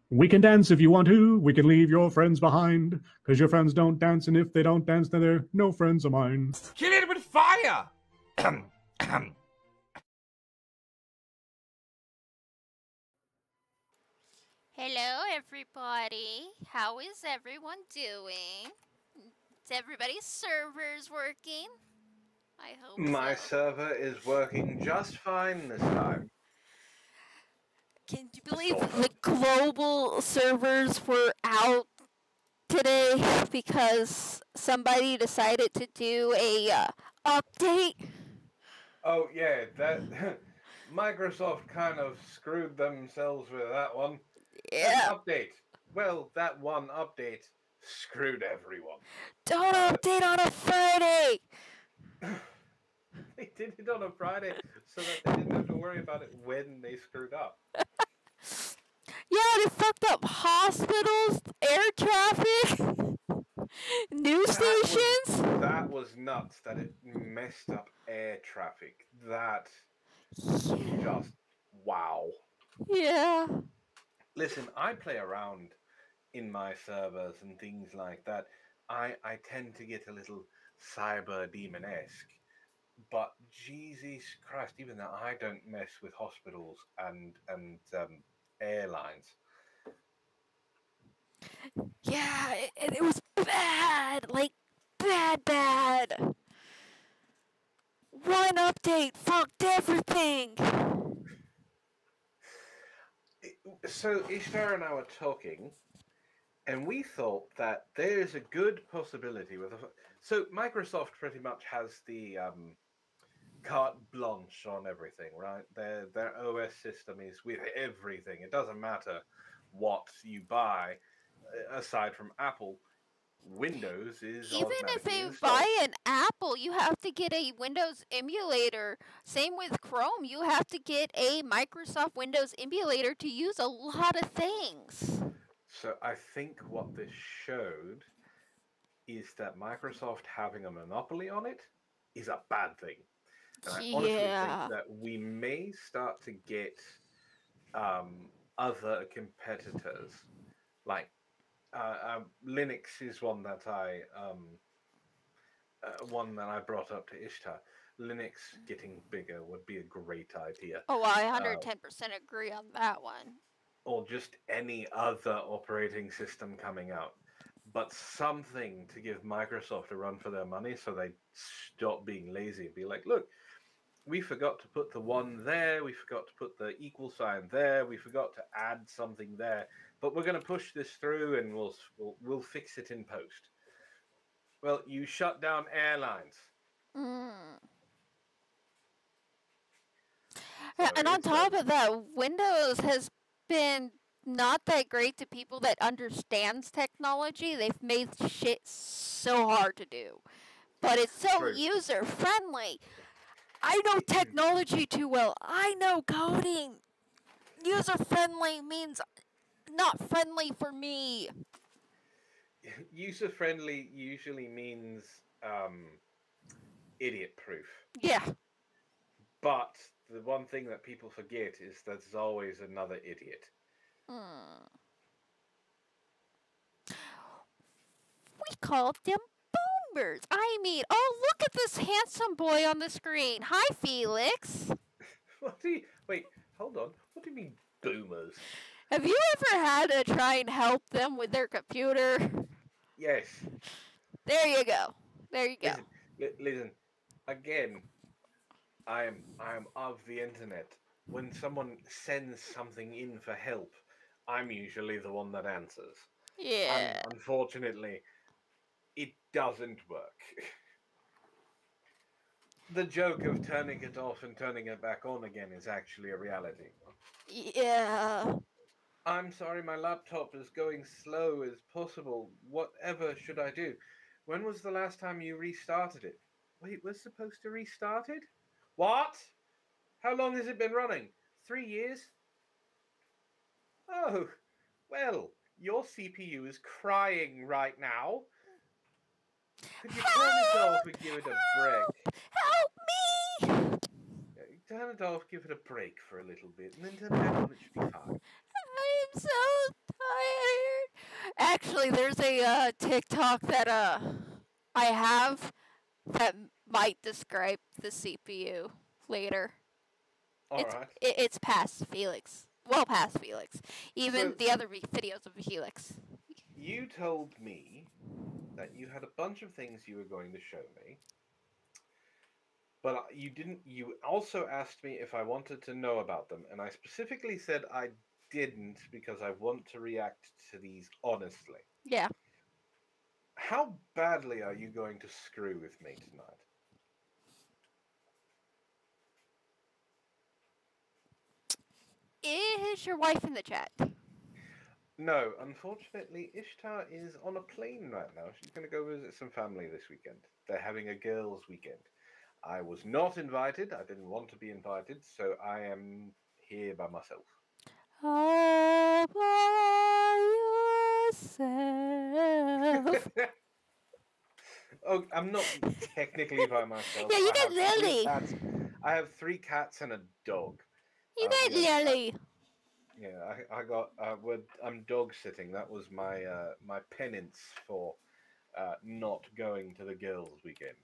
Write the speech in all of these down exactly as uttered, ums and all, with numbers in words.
We can dance if you want to. We can leave your friends behind. Cause your friends don't dance, and if they don't dance, then they're no friends of mine. Kill it with fire! Hello, everybody. How is everyone doing? Is everybody's servers working? I hope My so. server is working just fine this time. Can you believe Sort the of. global servers were out today because somebody decided to do a uh, update? Oh yeah, that Microsoft kind of screwed themselves with that one. An Yeah. update. Well, that one update screwed everyone. Don't Uh, update on a Friday. they did it on a Friday so that they didn't have to worry about it when they screwed up. Yeah, they fucked up hospitals, air traffic, news That was stations. that was nuts that it messed up air traffic. That just wow. Yeah. Listen, I play around in my servers and things like that. I I tend to get a little cyber demon esque, but Jesus Christ, even that I don't mess with hospitals and and um, airlines. Yeah, it, it was bad. Like, bad, bad. One update fucked everything. So Ishtar and I were talking, and we thought that there's a good possibility with a, so Microsoft pretty much has the um, carte blanche on everything, right? Their their O S system is with everything. It doesn't matter what you buy, uh, aside from Apple. Windows is Even if automatically you buy installed. an Apple, you have to get a Windows emulator. Same with Chrome, you have to get a Microsoft Windows emulator to use a lot of things. So I think what this showed is that Microsoft having a monopoly on it is a bad thing. And I honestly think Yeah. that we may start to get um, other competitors. Like uh, uh, Linux is one that I um, uh, one that I brought up to Ishtar. Linux getting bigger would be a great idea, Oh, I uh, one hundred ten percent agree on that one. or just any other operating system coming out. But something to give Microsoft a run for their money, so they stop being lazy and be like, look, we forgot to put the one there, we forgot to put the equal sign there, we forgot to add something there, but we're going to push this through and we'll, we'll we'll fix it in post. Well, you shut down airlines. Mm. So Yeah, and on it's top um of that, Windows has been not that great to people that understands technology. They've made shit so hard to do. But it's so true. user friendly. I know technology too well. I know coding. User friendly means not friendly for me. User friendly usually means um, idiot proof. Yeah. But the one thing that people forget is that there's always another idiot. Hmm. We called them boomers. I mean, oh, look at this handsome boy on the screen. Hi, Felix. What do you wait? Hold on. What do you mean boomers? Have you ever had to try and help them with their computer? Yes. There you go. There you go. Listen. Li- listen. Again, I am I am of the internet. When someone sends something in for help, I'm usually the one that answers. And Yeah. unfortunately, it doesn't work. The joke of turning it off and turning it back on again is actually a reality. Yeah. I'm sorry, my laptop is going slow as possible. Whatever should I do? When was the last time you restarted it? Wait, we're supposed to restart it? What? How long has it been running? Three years? Oh, well, your C P U is crying right now. Could you turn it off Help! and give it a break? Help! Help me! Yeah, turn it off, give it a break for a little bit, and then turn it back on. It should be fine. I am so Actually, there's a uh, TikTok that uh I have that might describe the C P U later. All it's right. it, it's past Felix. Well past Felix. Even So- the other vi- videos of Felix. You told me that you had a bunch of things you were going to show me, but uh, you didn't. You also asked me if I wanted to know about them, and I specifically said I didn't because I want to react to these honestly. Yeah. How badly are you going to screw with me tonight? Is your wife in the chat? No, unfortunately, Ishtar is on a plane right now. She's going to go visit some family this weekend. They're having a girls' weekend. I was not invited. I didn't want to be invited, so I am here by myself. All by yourself. Oh, I'm not technically by myself. Yeah, you I got have three Lily. cats. I have three cats and a dog. You Uh, got yeah, I- Lily. Yeah, I, I got. Uh, with, I'm dog sitting. That was my uh, my penance for uh, not going to the girls' weekend.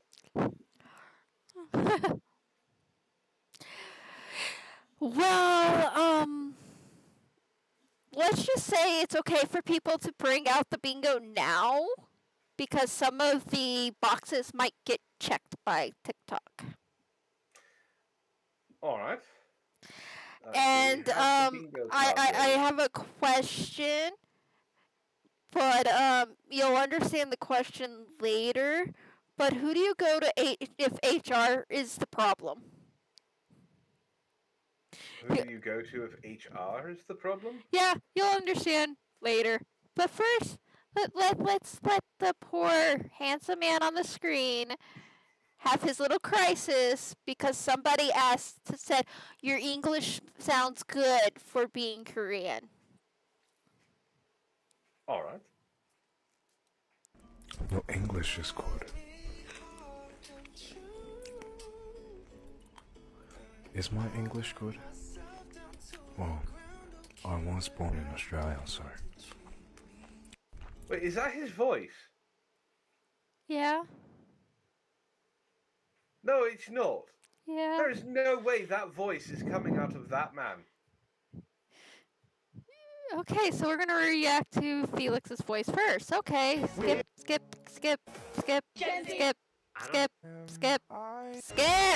Well, um, let's just say it's okay for people to bring out the bingo now because some of the boxes might get checked by TikTok. All right. Uh, do we And have the um, bingo I, card I, I ready? have a question, but um, you'll understand the question later. But who do you go to a- if H R is the problem? Who do you go to if H R is the problem? Yeah, you'll understand later. But first, let, let, let's let the poor handsome man on the screen have his little crisis because somebody asked, said, your English sounds good for being Korean. All right. Your English is good. Is my English good? Well, I was born in Australia, so. Wait, is that his voice? Yeah, No, it's not. yeah. There is no way that voice is coming out of that man. Okay, so we're gonna react to Felix's voice first. Okay, skip, skip, skip, skip, skip, skip, skip, skip.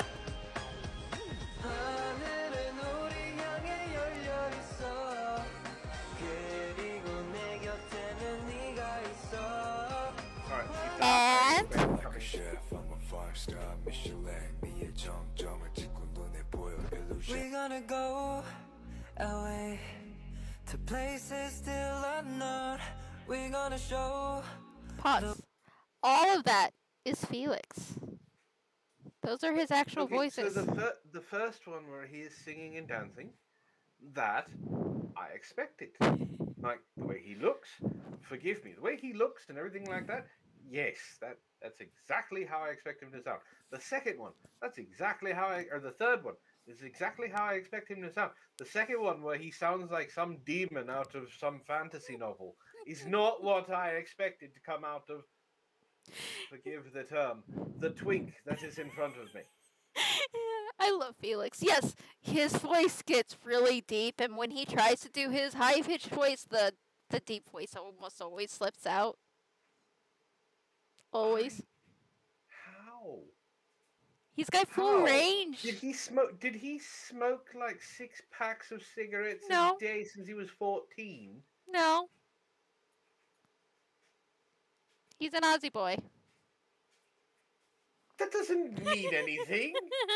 All right. see, that And I expect coming. chef, I'm a five-star Michelin. 미의 정점을 찍고 눈에 보여 illusion. We're gonna go away to places still unknown. We're gonna show. pause. All of that is Felix. Those are his actual Okay, voices. So the, fir- the first one where he is singing and dancing, that I expected. Like the way he looks, forgive me, the way he looks and everything like that, yes, that that's exactly how I expect him to sound. The second one, that's exactly how I, or the third one, is exactly how I expect him to sound. The second one where he sounds like some demon out of some fantasy novel is not what I expected to come out of, forgive the term, the twink that is in front of me. I love Felix. Yes, his voice gets really deep, and when he tries to do his high pitched voice, the the deep voice almost always slips out. Always. How? He's got full How? range. Did he smoke? Did he smoke like six packs of cigarettes No. a day since he was fourteen? No. He's an Aussie boy. That doesn't mean anything.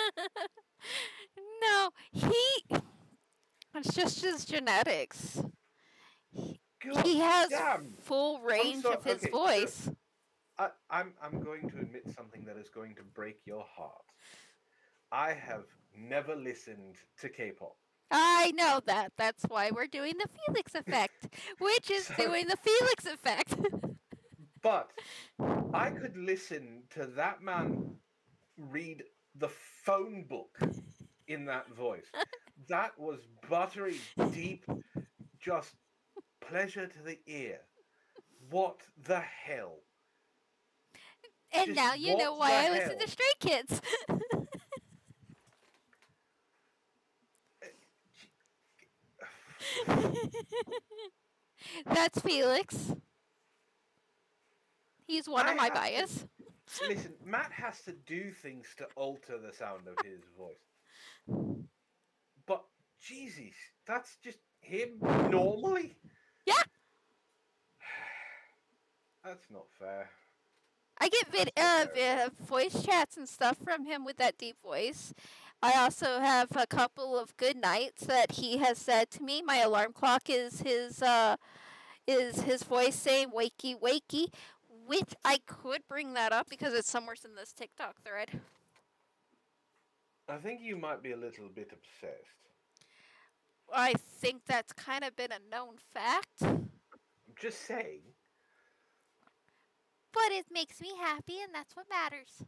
No, he. It's just his genetics. God He has damn. full range sorry, of his okay, so- voice. I, I'm I'm going to admit something that is going to break your heart. I have never listened to K-pop. I know that. That's why we're doing the Felix effect, which is So- doing the Felix effect. But I could listen to that man read the phone book in that voice. That was buttery, deep, just pleasure to the ear. what the hell? And Just now you know what why the I listen hell? to Stray Kids. That's Felix. He's one I of my have to- bias. Listen, Matt has to do things to alter the sound of his voice. But, Jesus, that's just him normally? Yeah. That's not fair. I get vid- That's uh, not fair. vi- voice chats and stuff from him with that deep voice. I also have a couple of good nights that he has said to me. My alarm clock is his uh, is his voice saying "wakey wakey," which I could bring that up because it's somewhere in this TikTok thread. I think you might be a little bit obsessed. I think that's kind of been a known fact, I'm just saying. but it makes me happy, and that's what matters.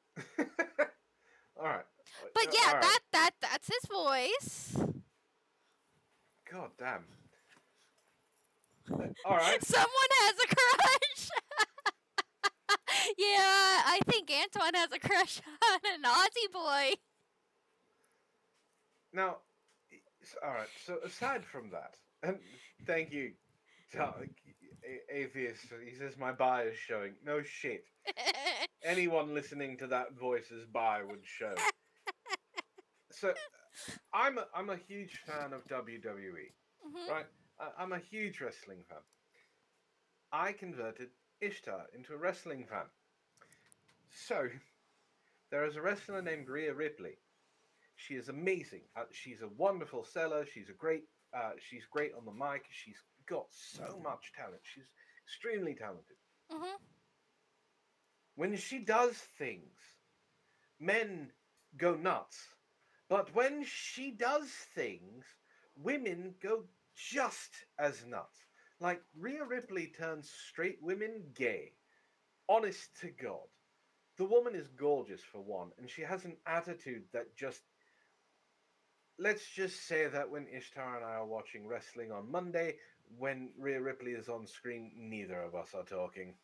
All right. But Uh, yeah, all right. that that that's his voice. God damn. Uh, All right. Someone has a crush. Yeah, I think Antoine has a crush on an Aussie boy. Now, s- all right. So aside from that, and thank you, Ta- A- Atheist. He says my bi is showing. No shit. Anyone listening to that voice's bi would show. So, I'm a, I'm a huge fan of W W E. Mhm. Right? I, I'm a huge wrestling fan. I converted Ishtar into a wrestling fan. So, there is a wrestler named Rhea Ripley. She is amazing. Uh, she's a wonderful seller. She's a great. Uh, she's great on the mic. She's got so much talent. She's extremely talented. Mhm. When she does things, men go nuts. But when she does things, women go just as nuts. Like Rhea Ripley turns straight women gay. Honest to God. The woman is gorgeous for one, and she has an attitude that just. Let's just say that when Ishtar and I are watching wrestling on Monday, when Rhea Ripley is on screen, neither of us are talking.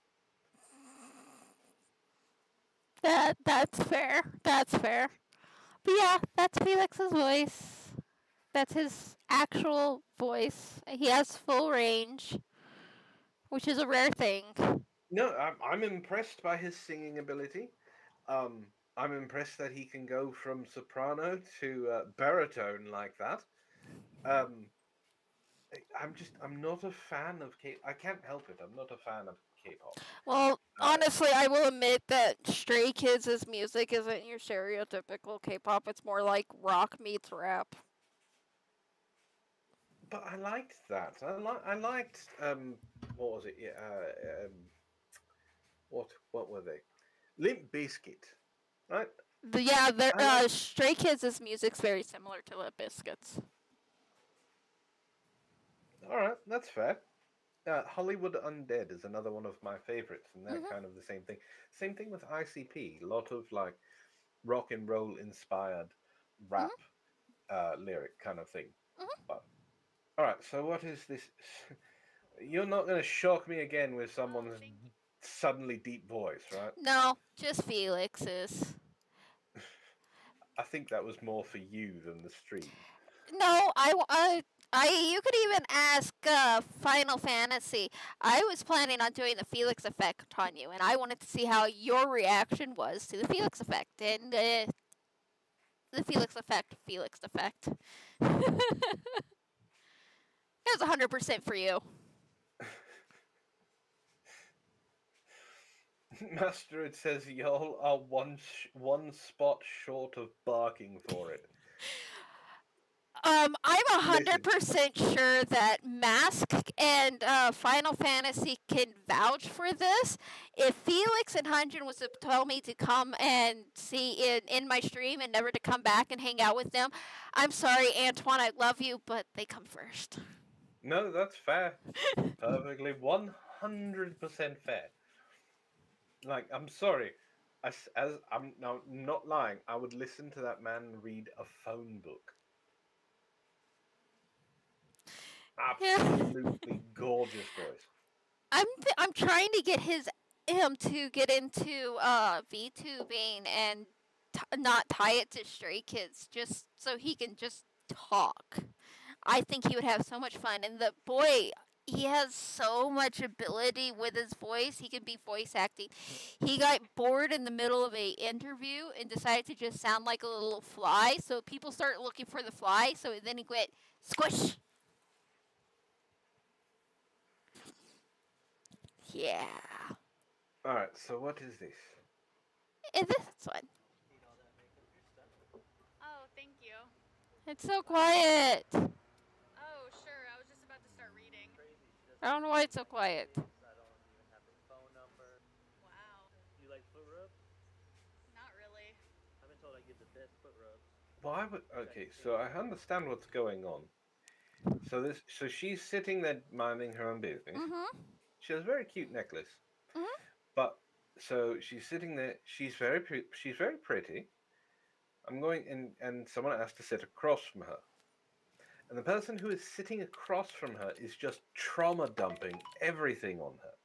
That that's fair. That's fair. But yeah, that's Felix's voice. That's his actual voice. He has full range, which is a rare thing. No, I'm, I'm impressed by his singing ability. Um, I'm impressed that he can go from soprano to uh, baritone like that. Um, I- I'm just, I'm not a fan of K. I can't help it. I'm not a fan of K-pop. Well, Uh, honestly, I will admit that Stray Kids' music isn't your stereotypical K-pop. It's more like rock meets rap. But I liked that. I like. I liked. Um, what was it? Yeah. Uh, um, what? What were they? Limp Bizkit, right? The, yeah, their I like- uh, Stray Kids' music's very similar to Limp Bizkit's. All right, that's fair. Uh, Hollywood Undead is another one of my favorites, and they're Mhm. kind of the same thing. Same thing with I C P. A lot of like rock and roll inspired rap uh, lyric kind of thing. Mhm. But all right, so what is this? You're not going to shock me again with someone's suddenly deep voice, right? No, just Felix's. I think that was more for you than the stream. No, I, w- I, I- you could even ask uh, Final Fantasy. I was planning on doing the Felix effect on you, and I wanted to see how your reaction was to the Felix effect. And uh, the Felix effect, Felix effect. It was one hundred percent for you. Master, it says y'all are one sh- one spot short of barking for it. Um, I'm a hundred percent sure that Mask and uh, Final Fantasy can vouch for this. If Felix and Hunjin was to tell me to come and see in, in my stream and never to come back and hang out with them, I'm sorry, Antoine, I love you, but they come first. No, that's fair. Perfectly one hundred percent fair. Like, I'm sorry. As, as I'm now not lying, I would listen to that man read a phone book. Yeah. Absolutely gorgeous voice. I'm th- I'm trying to get his him to get into uh VTubing and t- not tie it to Stray Kids, just so he can just talk. I think he would have so much fun. And the boy, he has so much ability with his voice. He can be voice acting. He got bored in the middle of a interview and decided to just sound like a little fly. So people started looking for the fly. So then he went squish. Yeah. All right. So what is this? And this one. Oh, thank you. It's so quiet. Oh, sure. I was just about to start reading. I don't know why it's so quiet. Wow. You like foot rubs? Not really. I've been told I give the best foot rubs. Why would? Okay, so I understand what's going on. So this, so she's sitting there minding her own business. Mm-hmm. She has a very cute necklace. Mhm. But so she's sitting there. She's very, pre- she's very pretty. I'm going and and someone asked to sit across from her, and the person who is sitting across from her is just trauma dumping everything on her.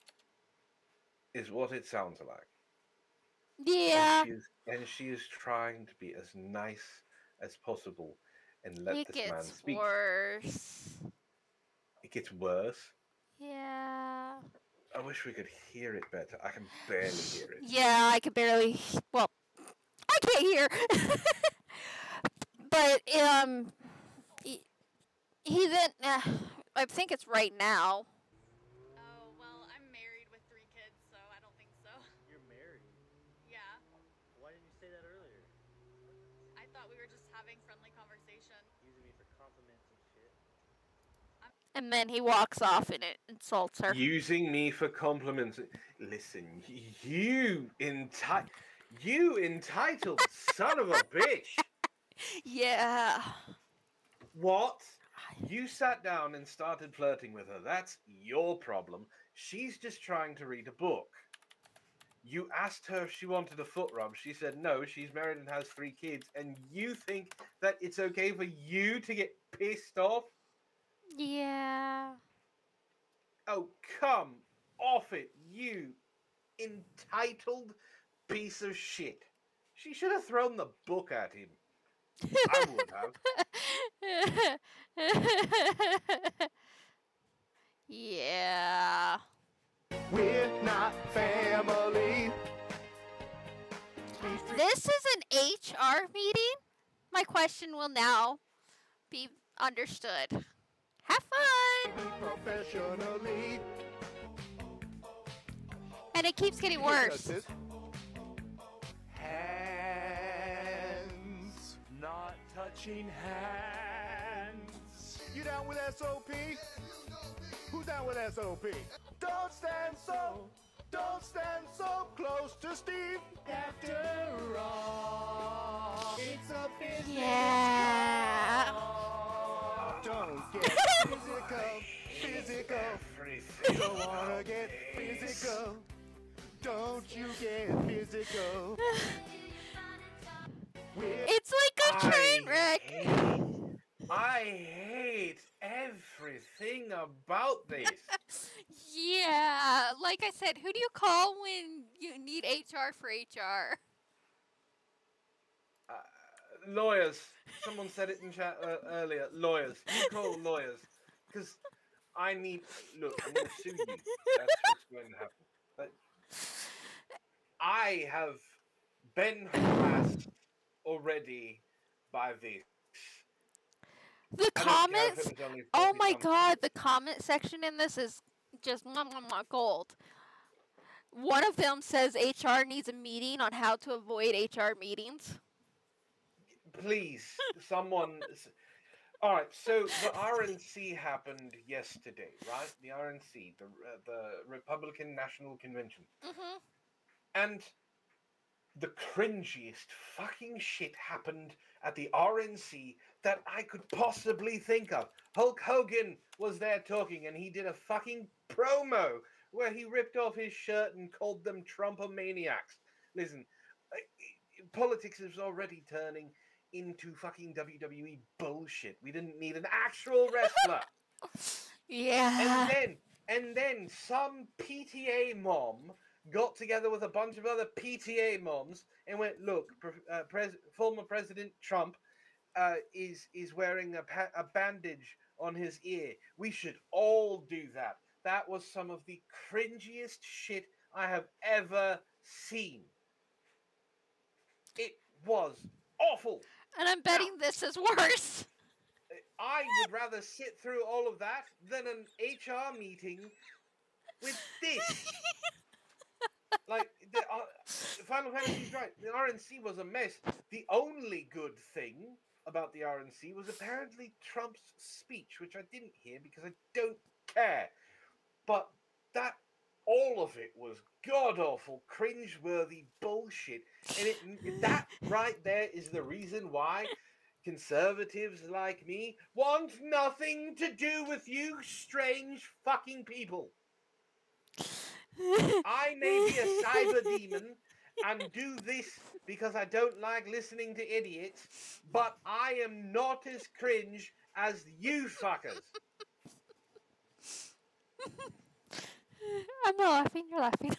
Is what it sounds like. Yeah. And she is, and she is trying to be as nice as possible and let It this man gets speak. worse. It gets worse. Yeah. I wish we could hear it better. I can barely hear it. Yeah, I could barely. Well, I can't hear. But um, he, he then. Uh, I think it's right now. Oh, well, I'm married with three kids, so I don't think so. You're married. Yeah. Why didn't you say that earlier? I thought we were just having friendly conversation. Using me for compliments and shit. And then he walks off and it insults her. Using me for compliments. Listen, you enti- you entitled son of a bitch. Yeah. What? You sat down and started flirting with her. That's your problem. She's just trying to read a book. You asked her if she wanted a foot rub. She said no, she's married and has three kids. And you think that it's okay for you to get pissed off? Yeah. Oh, come off it, you entitled piece of shit. She should have thrown the book at him. I would have. Yeah. We're not family. This is an H R meeting. My question will now be understood. Have fun! Professionally. And it keeps getting worse. Hands. Not touching hands. You down with S O P? Who's down with S O P? Don't stand so, don't stand so close to Steve. After all, it's a business. Yeah. Don't get physical, physical. Don't wanna get physical. Don't you get physical. It's like a train wreck. hate- I hate everything about this. Yeah. Like I said, who do you call when you need H R for H R? Uh, lawyers. Someone said it in chat uh, earlier. Lawyers. You call lawyers. Because I need... Look, I'm going to sue you. That's what's going to happen. But I have been harassed already by this. The I don't care if comments. it was only Oh forty my something. god, the comment section in this is just mwah, mwah, mwah, gold. One of them says H R needs a meeting on how to avoid H R meetings. Please, someone. s- All right, so the R N C happened yesterday, right? The R N C, the uh, the Republican National Convention, Mm-hmm. and the cringiest fucking shit happened at the R N C that I could possibly think of. Hulk Hogan was there talking, and he did a fucking promo where he ripped off his shirt and called them Trumpomaniacs. Listen, I- I- politics is already turning into fucking W W E bullshit. We didn't need an actual wrestler. Yeah. And then, And then some P T A mom got together with a bunch of other P T A moms and went, look, uh, pres- former President Trump uh, is is wearing a, pa- a bandage on his ear. We should all do that. That was some of the cringiest shit I have ever seen. It was awful. And I'm betting this is worse. I would rather sit through all of that than an H R meeting with this. Like, the, uh, Final Fantasy's right. The R N C was a mess. The only good thing about the R N C was apparently Trump's speech, which I didn't hear because I don't care. But that, all of it was god-awful, cringe-worthy bullshit. And it, that right there is the reason why conservatives like me want nothing to do with you strange fucking people. I may be a cyber demon and do this because I don't like listening to idiots, but I am not as cringe as you fuckers. I'm not laughing, you're laughing.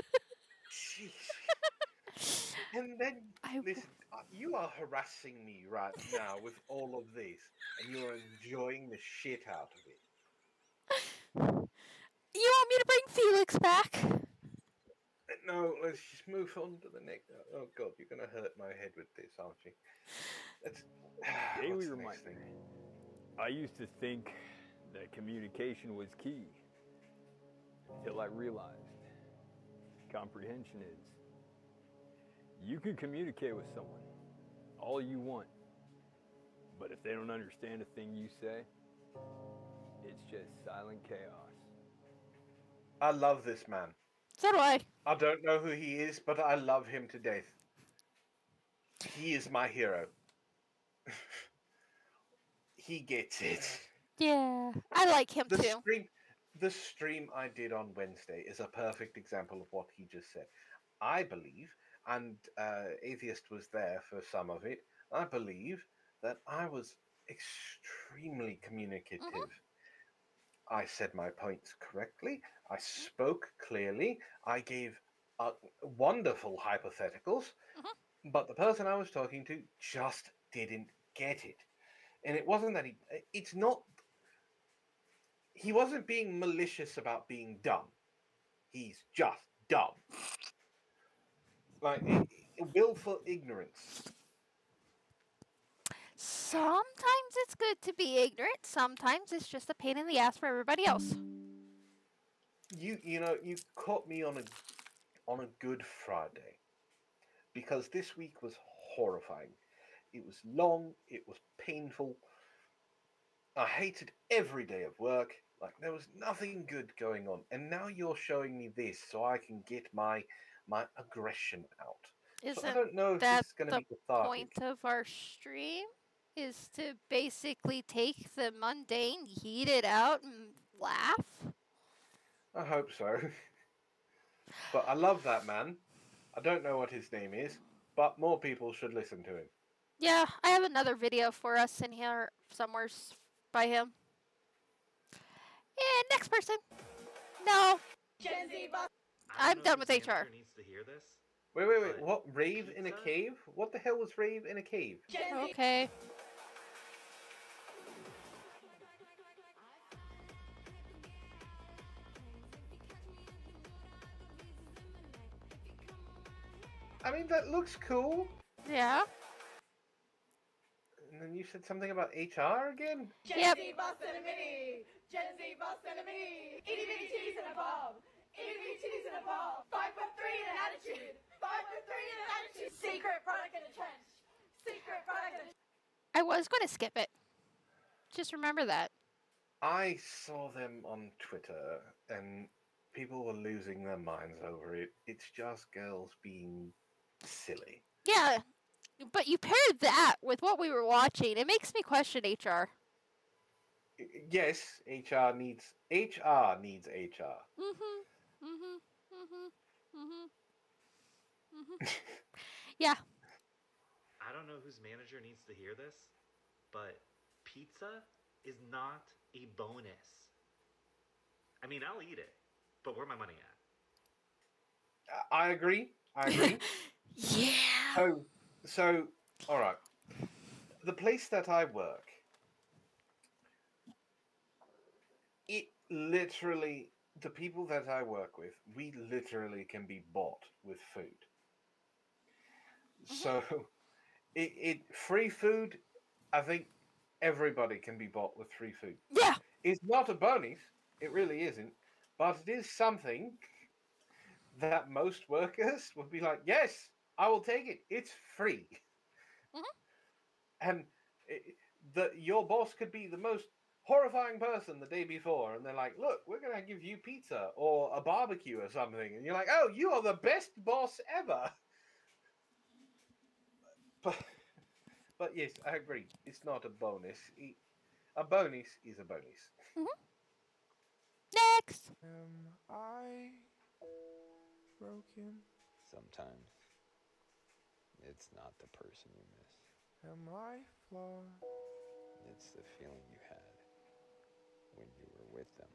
Jeez. And then, I- listen, uh, you are harassing me right now with all of this, and you're enjoying the shit out of it. You want me to bring Felix back? No, let's just move on to the next. Oh god, you're gonna hurt my head with this, aren't you? Let's. Daily what's the next reminder. thing? I used to think that communication was key until I realized comprehension is. You can communicate with someone all you want, but if they don't understand a thing you say, it's just silent chaos. I love this man. So do I. I don't know who he is, but I love him to death. He is my hero. He gets it. Yeah, I like him The too. stream, the stream I did on Wednesday is a perfect example of what he just said. I believe, and uh, Atheist was there for some of it, I believe that I was extremely communicative. Mhm. I said my points correctly. I spoke clearly. I gave uh, wonderful hypotheticals, but the person I was talking to just didn't get it. And it wasn't that he, it's not, he wasn't being malicious about being dumb. He's just dumb. Like, i- i- willful ignorance. Sometimes it's good to be ignorant. Sometimes it's just a pain in the ass for everybody else. You, you know, you caught me on a, on a Good Friday. Because this week was horrifying. It was long, it was painful. I hated every day of work. Like, there was nothing good going on. And now you're showing me this so I can get my my aggression out. So I Isn't don't know if that this is going to the be cathartic. point of our stream? Is to basically take the mundane, heat it out, and laugh? I hope so. But I love that man. I don't know what his name is, but more people should listen to him. Yeah, I have another video for us in here somewhere s- by him. And next person. No, Gen Z bus. I'm done with H R. Needs to hear this. Wait, wait, wait. But What? Rave in a pizza? cave? What the hell was rave in a cave? Gen Z. Okay. I mean, that looks cool. Yeah. And then you said something about H R again? Gen Yep. Z bus and a mini. Gen Z bus and a mini. Itty bitty titties and a bob. Itty bitty titties and a bob. Five foot three and an attitude. Five foot three and an attitude. Secret product in a trench. Secret product in a I was going to skip it. Just remember that. I saw them on Twitter and people were losing their minds over it. It's just girls being silly. Yeah, but you paired that with what we were watching. It makes me question H R. Y- Yes, H R needs H R needs H R. Mm-hmm. Mm-hmm. Mm-hmm. Mm-hmm. Mm-hmm. Yeah. I don't know whose manager needs to hear this, but pizza is not a bonus. I mean, I'll eat it, but where my money at? Uh, I agree. I agree. Yeah. So, so, all right. The place that I work, it literally, the people that I work with, we literally can be bought with food. So, it, it free food, I think everybody can be bought with free food. Yeah. It's not a bonus, it really isn't, but it is something that most workers would be like, yes, I will take it. It's free. Mm-hmm. And it, the, your boss could be the most horrifying person the day before, and they're like, look, we're going to give you pizza or a barbecue or something. And you're like, oh, you are the best boss ever. But, but yes, I agree. It's not a bonus. It, a bonus is a bonus. Mm-hmm. Next. Am I broken? Sometimes it's not the person you miss. Am I flawed? It's the feeling you had when you were with them.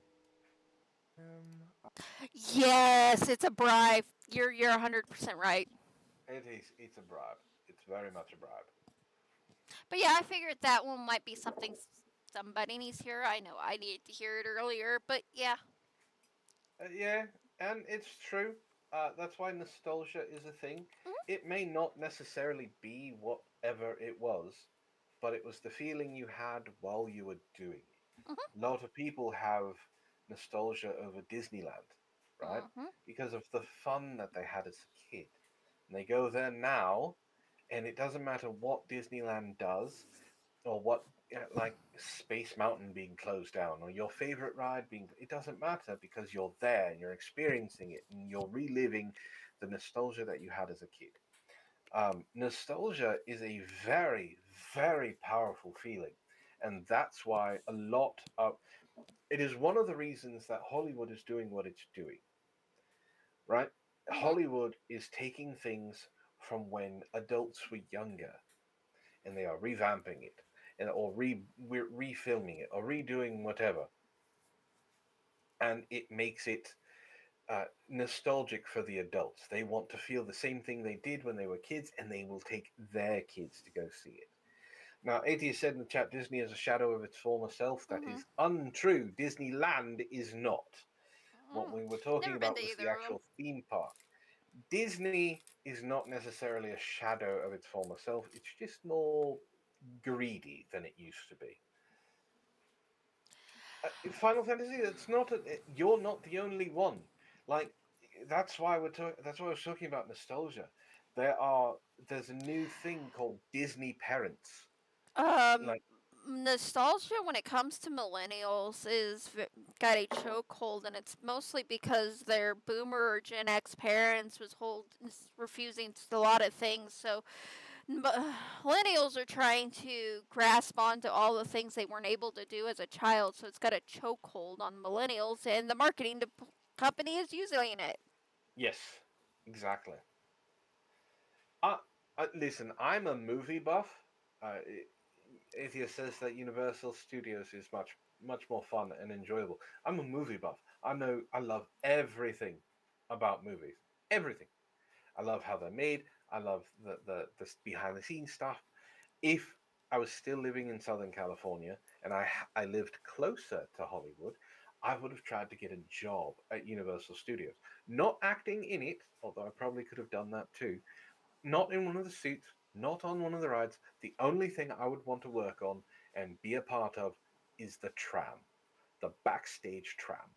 Am I... Yes, it's a bribe. You're you're one hundred percent right. It is. It's a bribe. It's very much a bribe. But yeah, I figured that one might be something somebody needs to hear. I know I needed to hear it earlier, but yeah. Uh, yeah, and it's true. Uh, that's why nostalgia is a thing. Mm-hmm. It may not necessarily be whatever it was, but it was the feeling you had while you were doing it. Mm-hmm. A lot of people have nostalgia over Disneyland, right? Mm-hmm. Because of the fun that they had as a kid. And they go there now, and it doesn't matter what Disneyland does, or what, you know, like Space Mountain being closed down, or your favorite ride being, it doesn't matter because you're there and you're experiencing it and you're reliving the nostalgia that you had as a kid. Um, nostalgia is a very, very powerful feeling. And that's why a lot of, it is one of the reasons that Hollywood is doing what it's doing, right? Hollywood is taking things from when adults were younger, and they are revamping it, and or re we're refilming it, or redoing whatever, and it makes it uh, nostalgic for the adults. They want to feel the same thing they did when they were kids, and they will take their kids to go see it. Now, eighty said in the chat, Disney is a shadow of its former self. That Mhm. is untrue. Disneyland is not. What we were talking Never been about to was either the of 'em. actual theme park. Disney is not necessarily a shadow of its former self. It's just more greedy than it used to be. Uh, in Final Fantasy, it's not. A, you're not the only one. Like that's why we're talking. That's why I was talking about nostalgia. There are. There's a new thing called Disney parents. Um, Like nostalgia when it comes to millennials is v- got a chokehold, and it's mostly because their boomer or Gen X parents was hold s- refusing to a lot of things. So m- millennials are trying to grasp onto all the things they weren't able to do as a child. So it's got a chokehold on millennials, and the marketing de- company is using it. yes, exactly. Uh, uh, listen, I'm a movie buff. Uh, it, Atheist says that Universal Studios is much much more fun and enjoyable. I'm a movie buff. I know I love everything about movies. Everything. I love how they're made. I love the the, the behind the scenes stuff. If I was still living in Southern California and I I lived closer to Hollywood, I would have tried to get a job at Universal Studios. Not acting in it, although I probably could have done that too. Not in one of the suits, not on one of the rides. The only thing I would want to work on and be a part of is the tram, the backstage tram,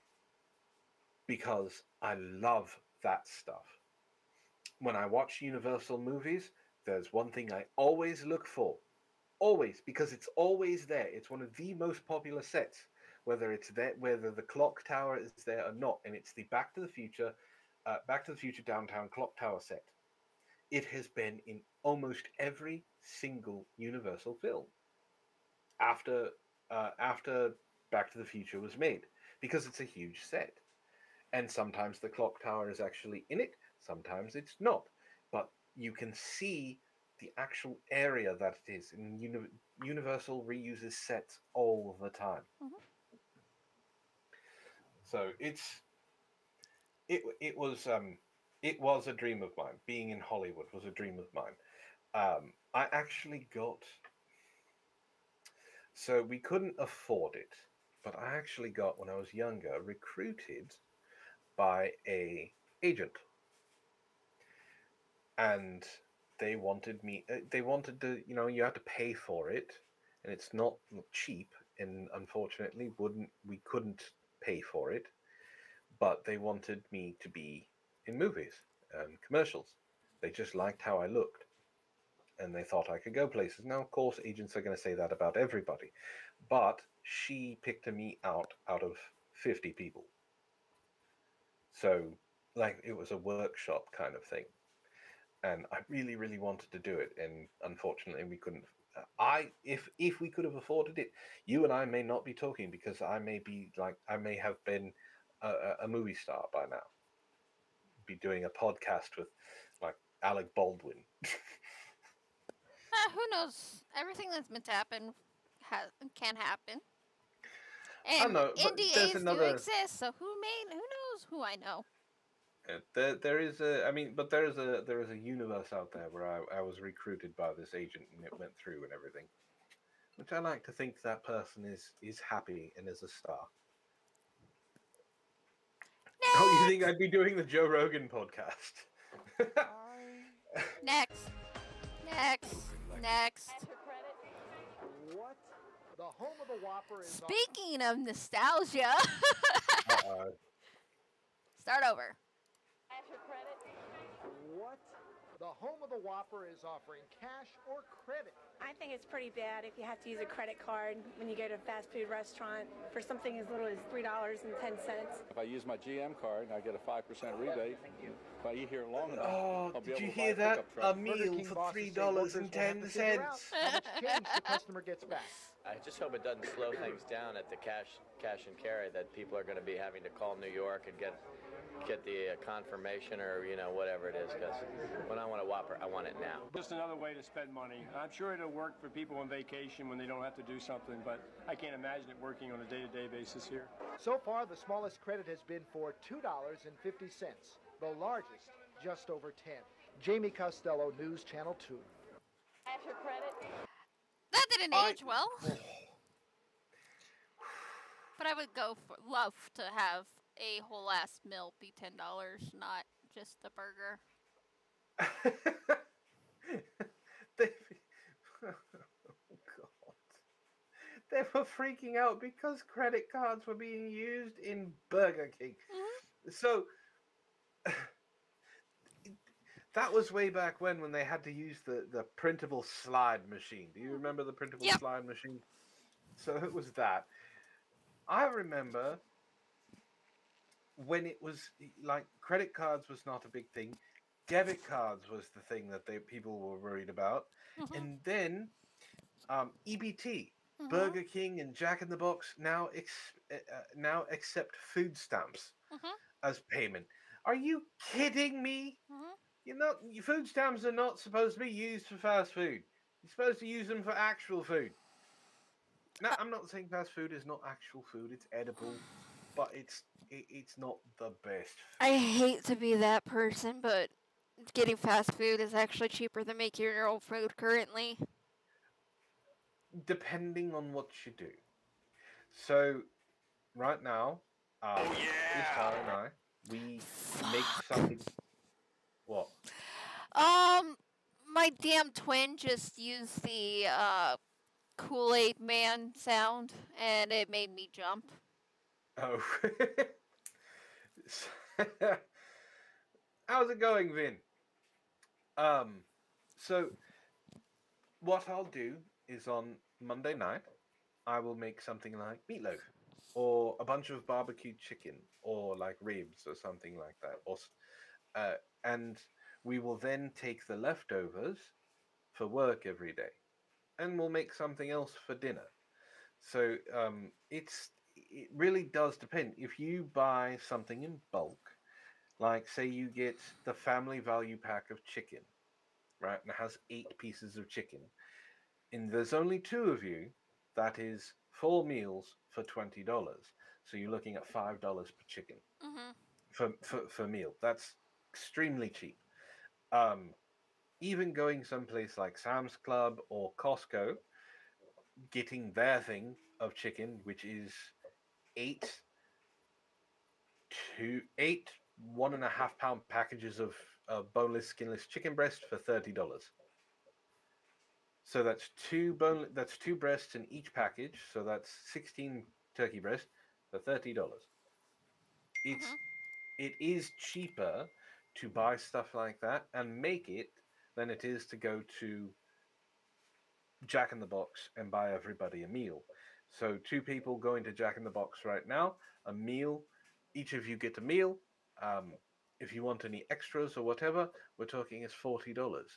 because I love that stuff. When I watch Universal movies, there's one thing I always look for, always, because it's always there. It's one of the most popular sets, whether it's there, whether the clock tower is there or not, and it's the Back to the Future, uh, Back to the Future downtown clock tower set. It has been in almost every single Universal film after uh, after Back to the Future was made, because it's a huge set. And sometimes the clock tower is actually in it, sometimes it's not. But you can see the actual area that it is. And Uni- Universal reuses sets all the time. Mhm. So it's it it was um it was a dream of mine. Being in Hollywood was a dream of mine. Um, I actually got so we couldn't afford it, but I actually got when I was younger recruited by a agent, and they wanted me. uh, They wanted to, you know, you had to pay for it, and it's not cheap. And unfortunately, wouldn't we couldn't pay for it, but they wanted me to be in movies and commercials. They just liked how I looked, and they thought I could go places. Now, of course, agents are going to say that about everybody, but she picked me out out of fifty people. So, like, it was a workshop kind of thing, and I really, really wanted to do it, and unfortunately, we couldn't. uh, I, if if we could have afforded it, you and I may not be talking because I may be like I may have been a, a a movie star by now. Be doing a podcast with like Alec Baldwin. Uh, who knows? Everything that's meant to happen ha- can happen. And know, but N D there's As another- do exist, so who may? Who knows who I know? Uh, There, there is a. I mean, but there is a there is a universe out there where I, I was recruited by this agent and it went through and everything, which I like to think that person is is happy and is a star. Oh, you think I'd be doing the Joe Rogan podcast? Next. Next. Next. What? The home of the Whopper is Speaking of nostalgia, Uh-oh. start over. What? The home of the Whopper is offering cash or credit. I think it's pretty bad if you have to use a credit card when you go to a fast food restaurant for something as little as three dollars and ten cents. If I use my G M card, I get a five percent rebate. If I eat here long enough, Oh, I'll be did able you to buy hear a that? pickup A truck. meal for three dollars and ten cents. How much change the customer gets back. I just hope it doesn't slow things down at the cash cash and carry, that people are going to be having to call New York and get get the uh, confirmation or, you know, whatever it is, because when I want a Whopper, I want it now. Just another way to spend money. I'm sure it'll work for people on vacation when they don't have to do something, but I can't imagine it working on a day-to-day basis here. So far, the smallest credit has been for two dollars and fifty cents. The largest, just over ten. Jamie Costello, News Channel two. That didn't age well. But I would go for love to have a whole ass meal be ten dollars, not just the burger. they, oh God. They were freaking out because credit cards were being used in Burger King. So that was way back when, when they had to use the, the printable slide machine. Do you remember the printable Yep. slide machine? So it was that. I remember when it was like credit cards was not a big thing. Debit cards was the thing that they people were worried about. Mhm. And then um, E B T, Mhm. Burger King and Jack in the Box now ex- uh, uh, now accept food stamps Mhm. as payment. Are you kidding me? Mhm. You're not. Your food stamps are not supposed to be used for fast food. You're supposed to use them for actual food. Now, I'm not saying fast food is not actual food. It's edible, but it's it, it's not the best. I hate to be that person, but getting fast food is actually cheaper than making your own food currently. Depending on what you do. So, right now, um, oh, yeah. Tara and I, we make something. What? Um, my damn twin just used the uh, Kool-Aid Man sound, and it made me jump. Oh. How's it going, Vin? Um, so what I'll do is on Monday night, I will make something like meatloaf, or a bunch of barbecued chicken, or like ribs, or something like that. Or, uh, and we will then take the leftovers for work every day, and we'll make something else for dinner. So um, it's it really does depend. If you buy something in bulk, like say you get the family value pack of chicken, right, and it has eight pieces of chicken, and there's only two of you, that is four meals for twenty dollars. So you're looking at five dollars per chicken Mm-hmm. for, for for meal. That's extremely cheap. Um, even going someplace like Sam's Club or Costco, getting their thing of chicken, which is eight two eight one and a half pound packages of uh, boneless, skinless chicken breast for thirty dollars. So that's two bone that's two breasts in each package. So that's sixteen turkey breasts for thirty dollars. It's it is cheaper to buy stuff like that and make it than it is to go to Jack in the Box and buy everybody a meal. So two people going to Jack in the Box right now, a meal, each of you get a meal. Um, if you want any extras or whatever, we're talking is forty dollars.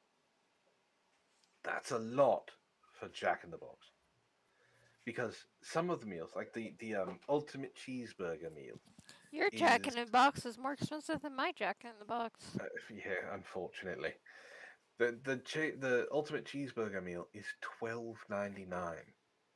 That's a lot for Jack in the Box. Because some of the meals, like the, the um, ultimate cheeseburger meal. Your is, Jack in the Box is more expensive than my Jack in the Box. Uh, yeah, unfortunately. The the che- the ultimate cheeseburger meal is twelve ninety nine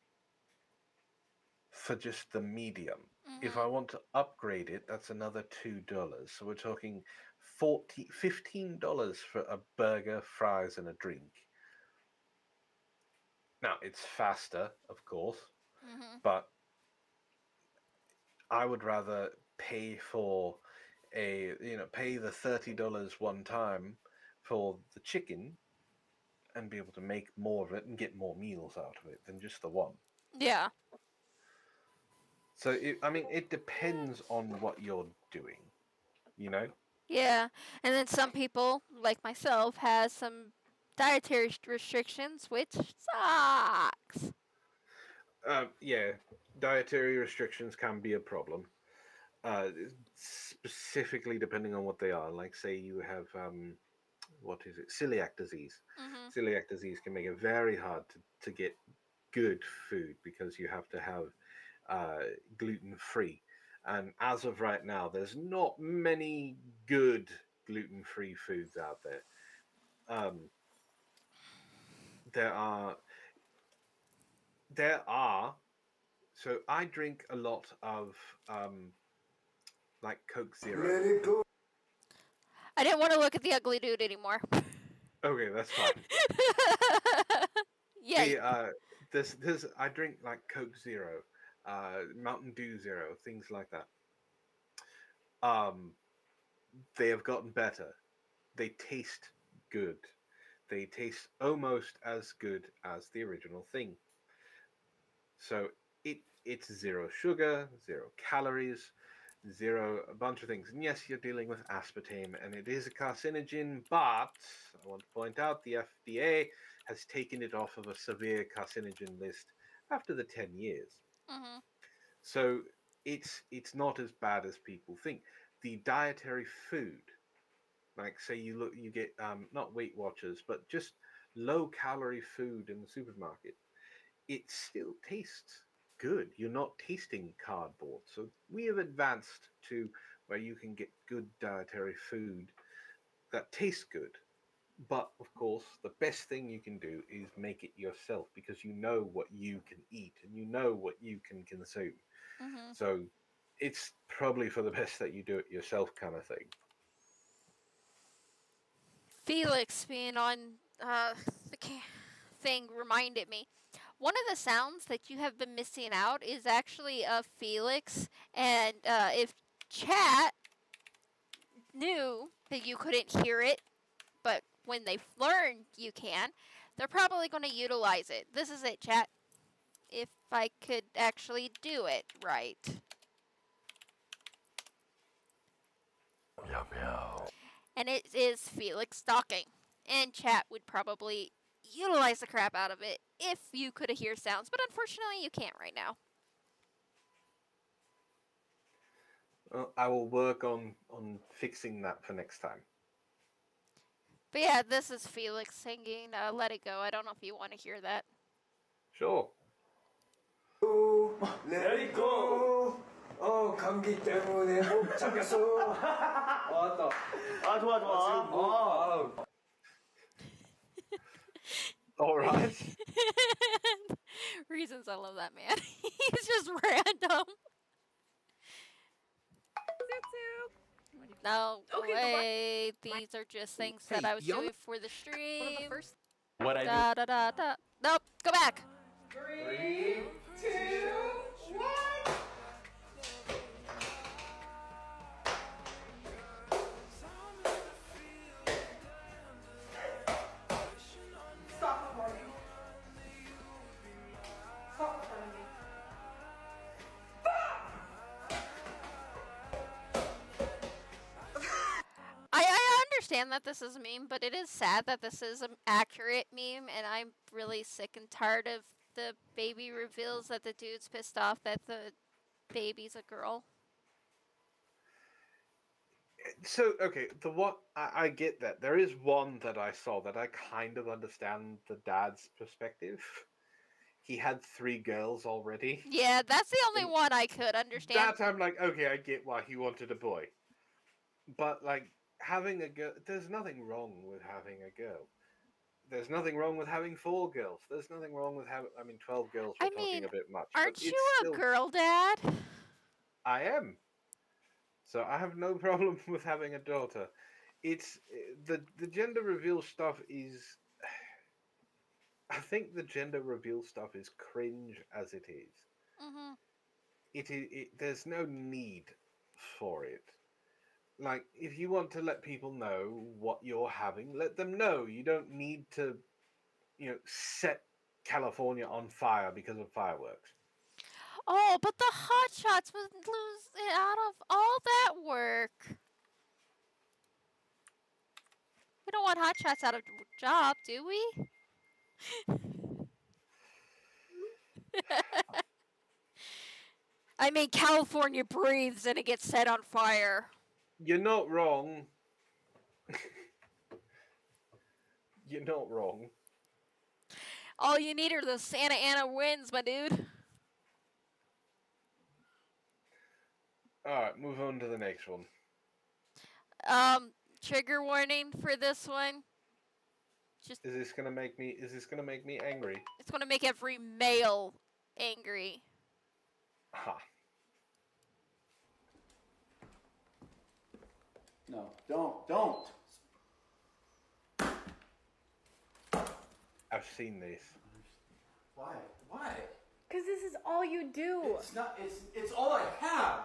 for just the medium. Mm-hmm. If I want to upgrade it, that's another two dollars. So we're talking forty fifteen dollars for a burger, fries, and a drink. Now it's faster, of course, Mm-hmm. but I would rather pay for a you know pay the thirty dollars one time for the chicken and be able to make more of it and get more meals out of it than just the one. Yeah. So it, I mean, it depends on what you're doing, you know. Yeah, and then some people, like myself, has some dietary st- restrictions, which sucks. Um, yeah, dietary restrictions can be a problem. Uh, specifically, depending on what they are. Like, say you have um, what is it? Celiac disease. Mhm. Celiac disease can make it very hard to, to get good food because you have to have uh, gluten free. And as of right now, there's not many good gluten free foods out there. Um, there are, there are, so I drink a lot of um, like Coke Zero. Let it go. I didn't want to look at the ugly dude anymore. Okay, that's fine. Yeah. The, uh, this, this, I drink like Coke Zero, uh, Mountain Dew Zero, things like that. Um, they have gotten better. They taste good. They taste almost as good as the original thing. So it it's zero sugar, zero calories, zero a bunch of things. And yes, you're dealing with aspartame, and it is a carcinogen, but I want to point out the F D A has taken it off of a severe carcinogen list after the ten years. Mm-hmm. So it's it's not as bad as people think. The dietary food, like say you look, you get um, not Weight Watchers, but just low calorie food in the supermarket, it still tastes good. You're not tasting cardboard. So we have advanced to where you can get good dietary food that tastes good. But of course, the best thing you can do is make it yourself because you know what you can eat and you know what you can consume. Mm-hmm. So it's probably for the best that you do it yourself, kind of thing. Felix being on uh, the ca- thing reminded me. One of the sounds that you have been missing out is actually of Felix. And uh, if chat knew that you couldn't hear it, but when they've learned you can, they're probably going to utilize it. This is it, chat. If I could actually do it right. Meow meow. And it is Felix talking. And chat would probably utilize the crap out of it if you could hear sounds, but unfortunately you can't right now. Well, I will work on on fixing that for next time. But yeah, this is Felix singing uh, Let It Go. I don't know if you want to hear that. Sure. Let it go. 어 감기 때문에 못 참겠어. 왔다. 아 좋아 좋아. 어. All right. Reasons I love that man. He's just random. too. No Okay, way. These are just things that Hey, I was y'all- doing for the stream. first- What I do? da, da, da, da. Nope. Go back. Three, two, one. Stop recording. Stop recording me. I, I understand that this is a meme, but it is sad that this is an accurate meme, and I'm really sick and tired of the baby reveals that the dude's pissed off that the baby's a girl. So okay, the what I, I get that there is one that I saw that I kind of understand the dad's perspective. He had three girls already. Yeah, that's the only one I could understand. That I'm like, okay, I get why he wanted a boy, but like having a girl, there's nothing wrong with having a girl. There's nothing wrong with having four girls. There's nothing wrong with having. I mean, twelve girls. We're I talking mean, a bit much. Aren't but you it's a still- girl dad? I am. So I have no problem with having a daughter. It's the the gender reveal stuff is. I think the gender reveal stuff is cringe as it is. Mm-hmm. It is. It, there's no need for it. Like, if you want to let people know what you're having, let them know. You don't need to, you know, set California on fire because of fireworks. Oh, but the Hot Shots would lose it out of all that work. We don't want Hot Shots out of job, do we? I mean, California breathes and it gets set on fire. You're not wrong. You're not wrong. All you need are the Santa Ana winds, my dude. Alright, move on to the next one. Um, trigger warning for this one. Just Is this gonna make me is this gonna make me angry? it's gonna make every male angry. Ha. No, don't, don't. I've seen this. Why? Why? Because this is all you do. It's not. It's it's all I have.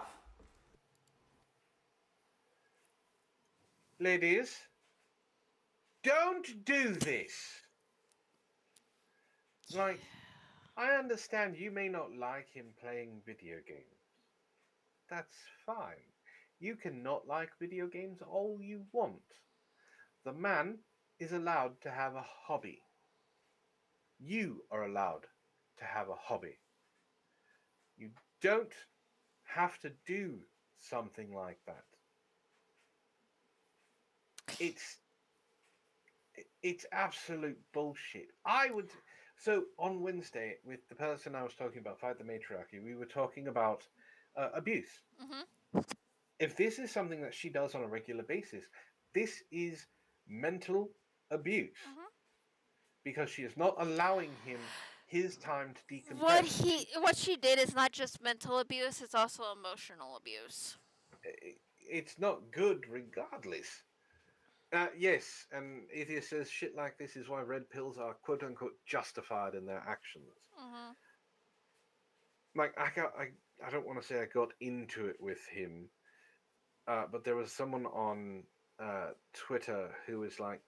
Ladies, don't do this. Like, I understand you may not like him playing video games. That's fine. You cannot like video games all you want. The man is allowed to have a hobby. You are allowed to have a hobby. You don't have to do something like that. It's it's absolute bullshit. I would so on Wednesday with the person I was talking about, Fight the Matriarchy, we were talking about uh, abuse. Mm-hmm. If this is something that she does on a regular basis, this is mental abuse Mm-hmm. because she is not allowing him his time to decompress. What he what she did is not just mental abuse, it's also emotional abuse. I- It's not good regardless. Uh, yes, and Atheist says shit like this is why red pills are quote unquote justified in their actions. Mm-hmm. Like I got, I, I don't want to say I got into it with him, uh, but there was someone on uh, Twitter who was like,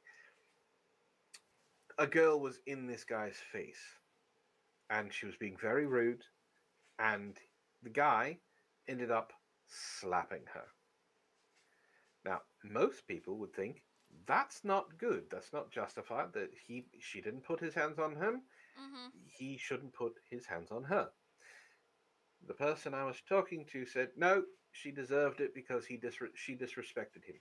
a girl was in this guy's face, and she was being very rude, and the guy ended up slapping her. Now, most people would think that's not good. That's not justified. That he she didn't put his hands on him. Mm-hmm. He shouldn't put his hands on her. The person I was talking to said no, she deserved it because he disre- she disrespected him.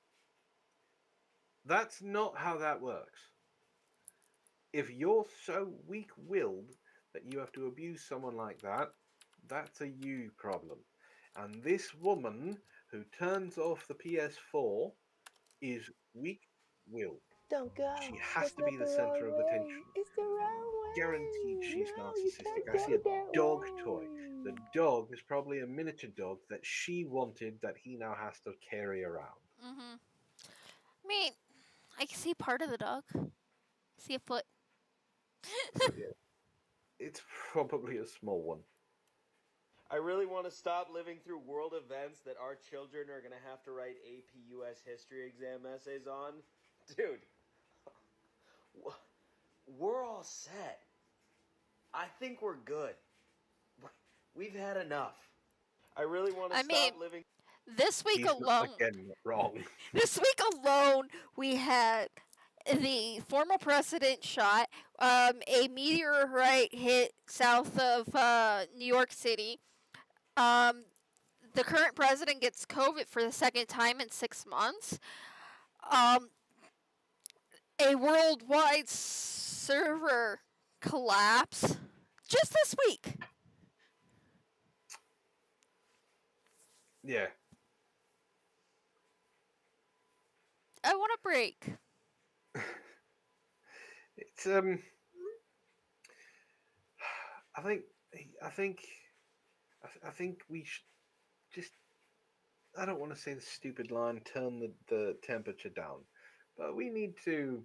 That's not how that works. If you're so weak-willed that you have to abuse someone like that, that's a you problem. And this woman who turns off the P S four is weak-willed. Don't go. She has It's to be not the the center wrong of way. attention. It's the wrong way. Guaranteed she's No, you narcissistic. can't I see go a that dog way. toy. The dog is probably a miniature dog that she wanted that he now has to carry around. Mm-hmm. I mean, I can see part of the dog. See a foot. So, yeah. It's probably a small one. I really want to stop living through world events that our children are going to have to write A P U S history exam essays on. Dude, we're all set. I think we're good. We've had enough. I really want to I stop mean, living. This week He's alone, again wrong. this week alone, we had the former president shot. Um, a meteorite hit south of uh, New York City. Um, the current president gets COVID for the second time in six months. Um, a worldwide server collapse just this week. Yeah. I want a break. It's um. I think. I think. I, th- I think we should just. I don't want to say the stupid line. Turn the the temperature down, but we need to.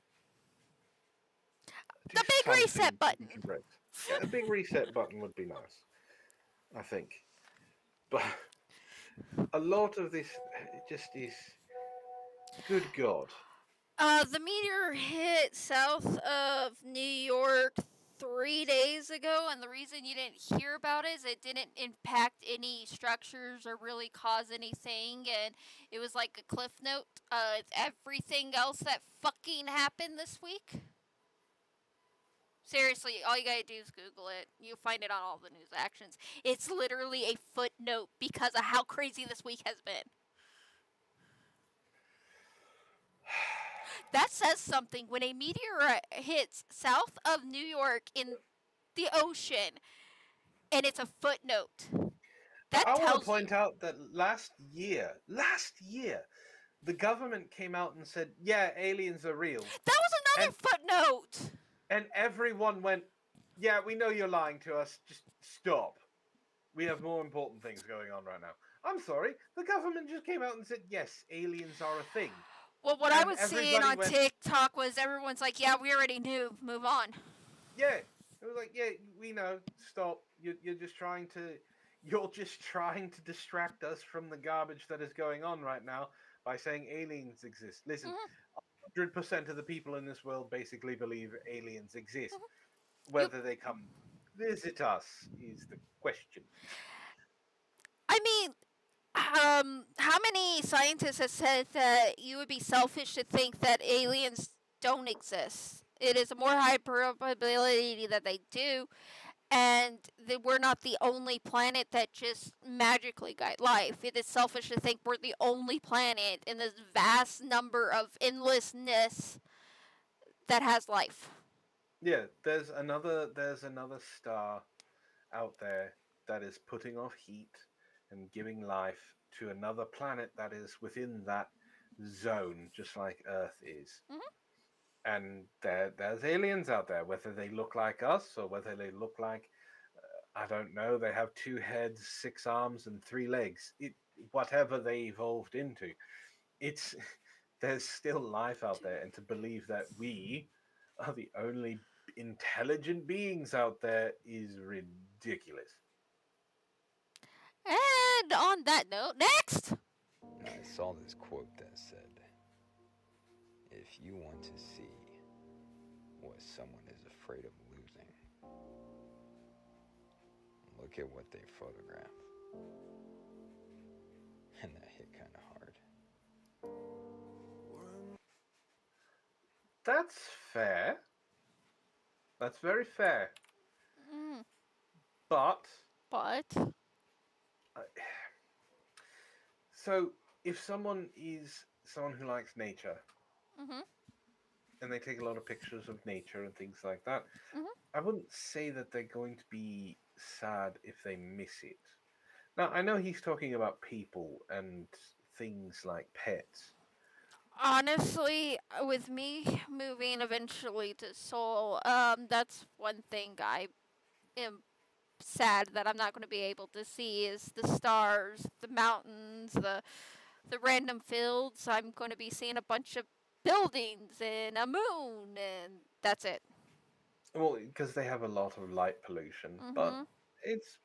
do The big reset something button. correct. Yeah, a big reset button would be nice. I think, but a lot of this just is. Good God. Uh, the meteor hit south of New York three days ago, and the reason you didn't hear about it is it didn't impact any structures or really cause anything, and it was like a cliff note. Uh, it's everything else that fucking happened this week. Seriously, all you gotta do is Google it. You'll find it on all the news actions. It's literally a footnote because of how crazy this week has been. That says something. When a meteor hits south of New York in the ocean, and it's a footnote, that I want tells to point out that last year, last year, the government came out and said, "Yeah, aliens are real." That was another and, footnote. And everyone went, "Yeah, we know you're lying to us. Just stop. We have more important things going on right now." I'm sorry. The government just came out and said, "Yes, aliens are a thing." Well, what and I was seeing on went, TikTok was everyone's like, "Yeah, we already knew. Move on." Yeah, it was like, "Yeah, we know. Stop. You're, you're just trying to, you're just trying to distract us from the garbage that is going on right now by saying aliens exist." Listen, one hundred percent of the people in this world basically believe aliens exist. Mm-hmm. Whether they come visit us is the question. I mean, um, how many scientists have said that you would be selfish to think that aliens don't exist? It is a more high probability that they do, and that we're not the only planet that just magically got life. It is selfish to think we're the only planet in this vast number of endlessness that has life. Yeah, there's another there's another star out there that is putting off heat and giving life to another planet that is within that zone, just like Earth is. Mm-hmm. And there, there's aliens out there, whether they look like us or whether they look like, uh, I don't know, they have two heads, six arms, and three legs. It, whatever they evolved into, it's there's still life out there. And to believe that we are the only intelligent beings out there is ridiculous. And on that note, next! I saw this quote that said, "If you want to see what someone is afraid of losing, look at what they photograph." And that hit kind of hard. That's fair. That's very fair. Mm. But... But... Uh, so, if someone is someone who likes nature, Mm-hmm. and they take a lot of pictures of nature and things like that, Mm-hmm. I wouldn't say that they're going to be sad if they miss it. Now, I know he's talking about people and things like pets, Honestly, with me moving eventually to Seoul, um, that's one thing I am sad that I'm not going to be able to see is the stars, the mountains, the the random fields. I'm going to be seeing a bunch of buildings and a moon, and that's it. Well, because they have a lot of light pollution, but Mhm. it's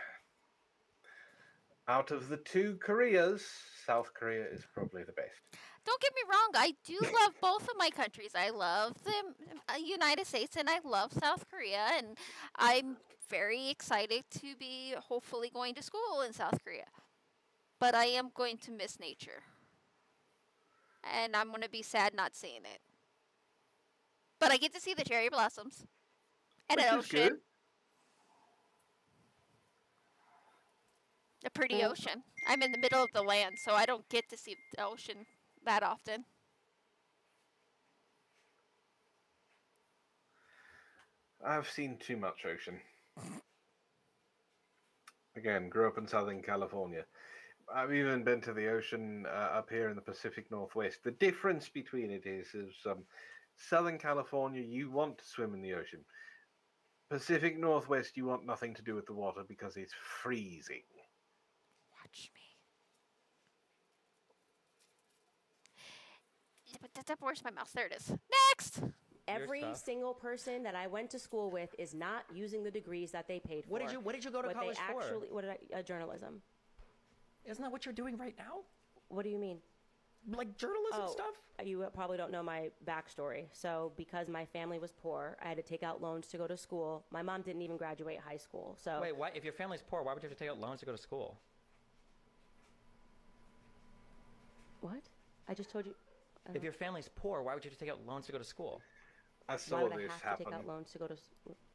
out of the two Koreas, South Korea is probably the best. Don't get me wrong, I do love both of my countries. I love the uh, United States and I love South Korea, and I'm very excited to be hopefully going to school in South Korea. But I am going to miss nature. And I'm going to be sad not seeing it. But I get to see the cherry blossoms and Which an is ocean. good. A pretty Well- ocean. I'm in the middle of the land, so I don't get to see the ocean that often. I've seen too much ocean. Again, grew up in Southern California. I've even been to the ocean uh, up here in the Pacific Northwest. The difference between it is, is um, Southern California, you want to swim in the ocean. Pacific Northwest, you want nothing to do with the water because it's freezing. Watch me. But that's where's my mouse? There it is. Next! Every stuff. single person that I went to school with is not using the degrees that they paid for. What did you- what did you go to what college they for? actually, What did I, uh, journalism. Isn't that what you're doing right now? What do you mean? Like journalism Oh, stuff? You uh, probably don't know my backstory. So, because my family was poor, I had to take out loans to go to school. My mom didn't even graduate high school. So, Wait, why? If your family's poor, why would you have to take out loans to go to school? what? I just told you. uh, If your family's poor, why would you have to take out loans to go to school? I why saw would I this have to happen. take out loans to go to? s-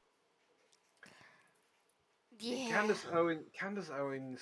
Yeah. Candace Owen, Candace Owens.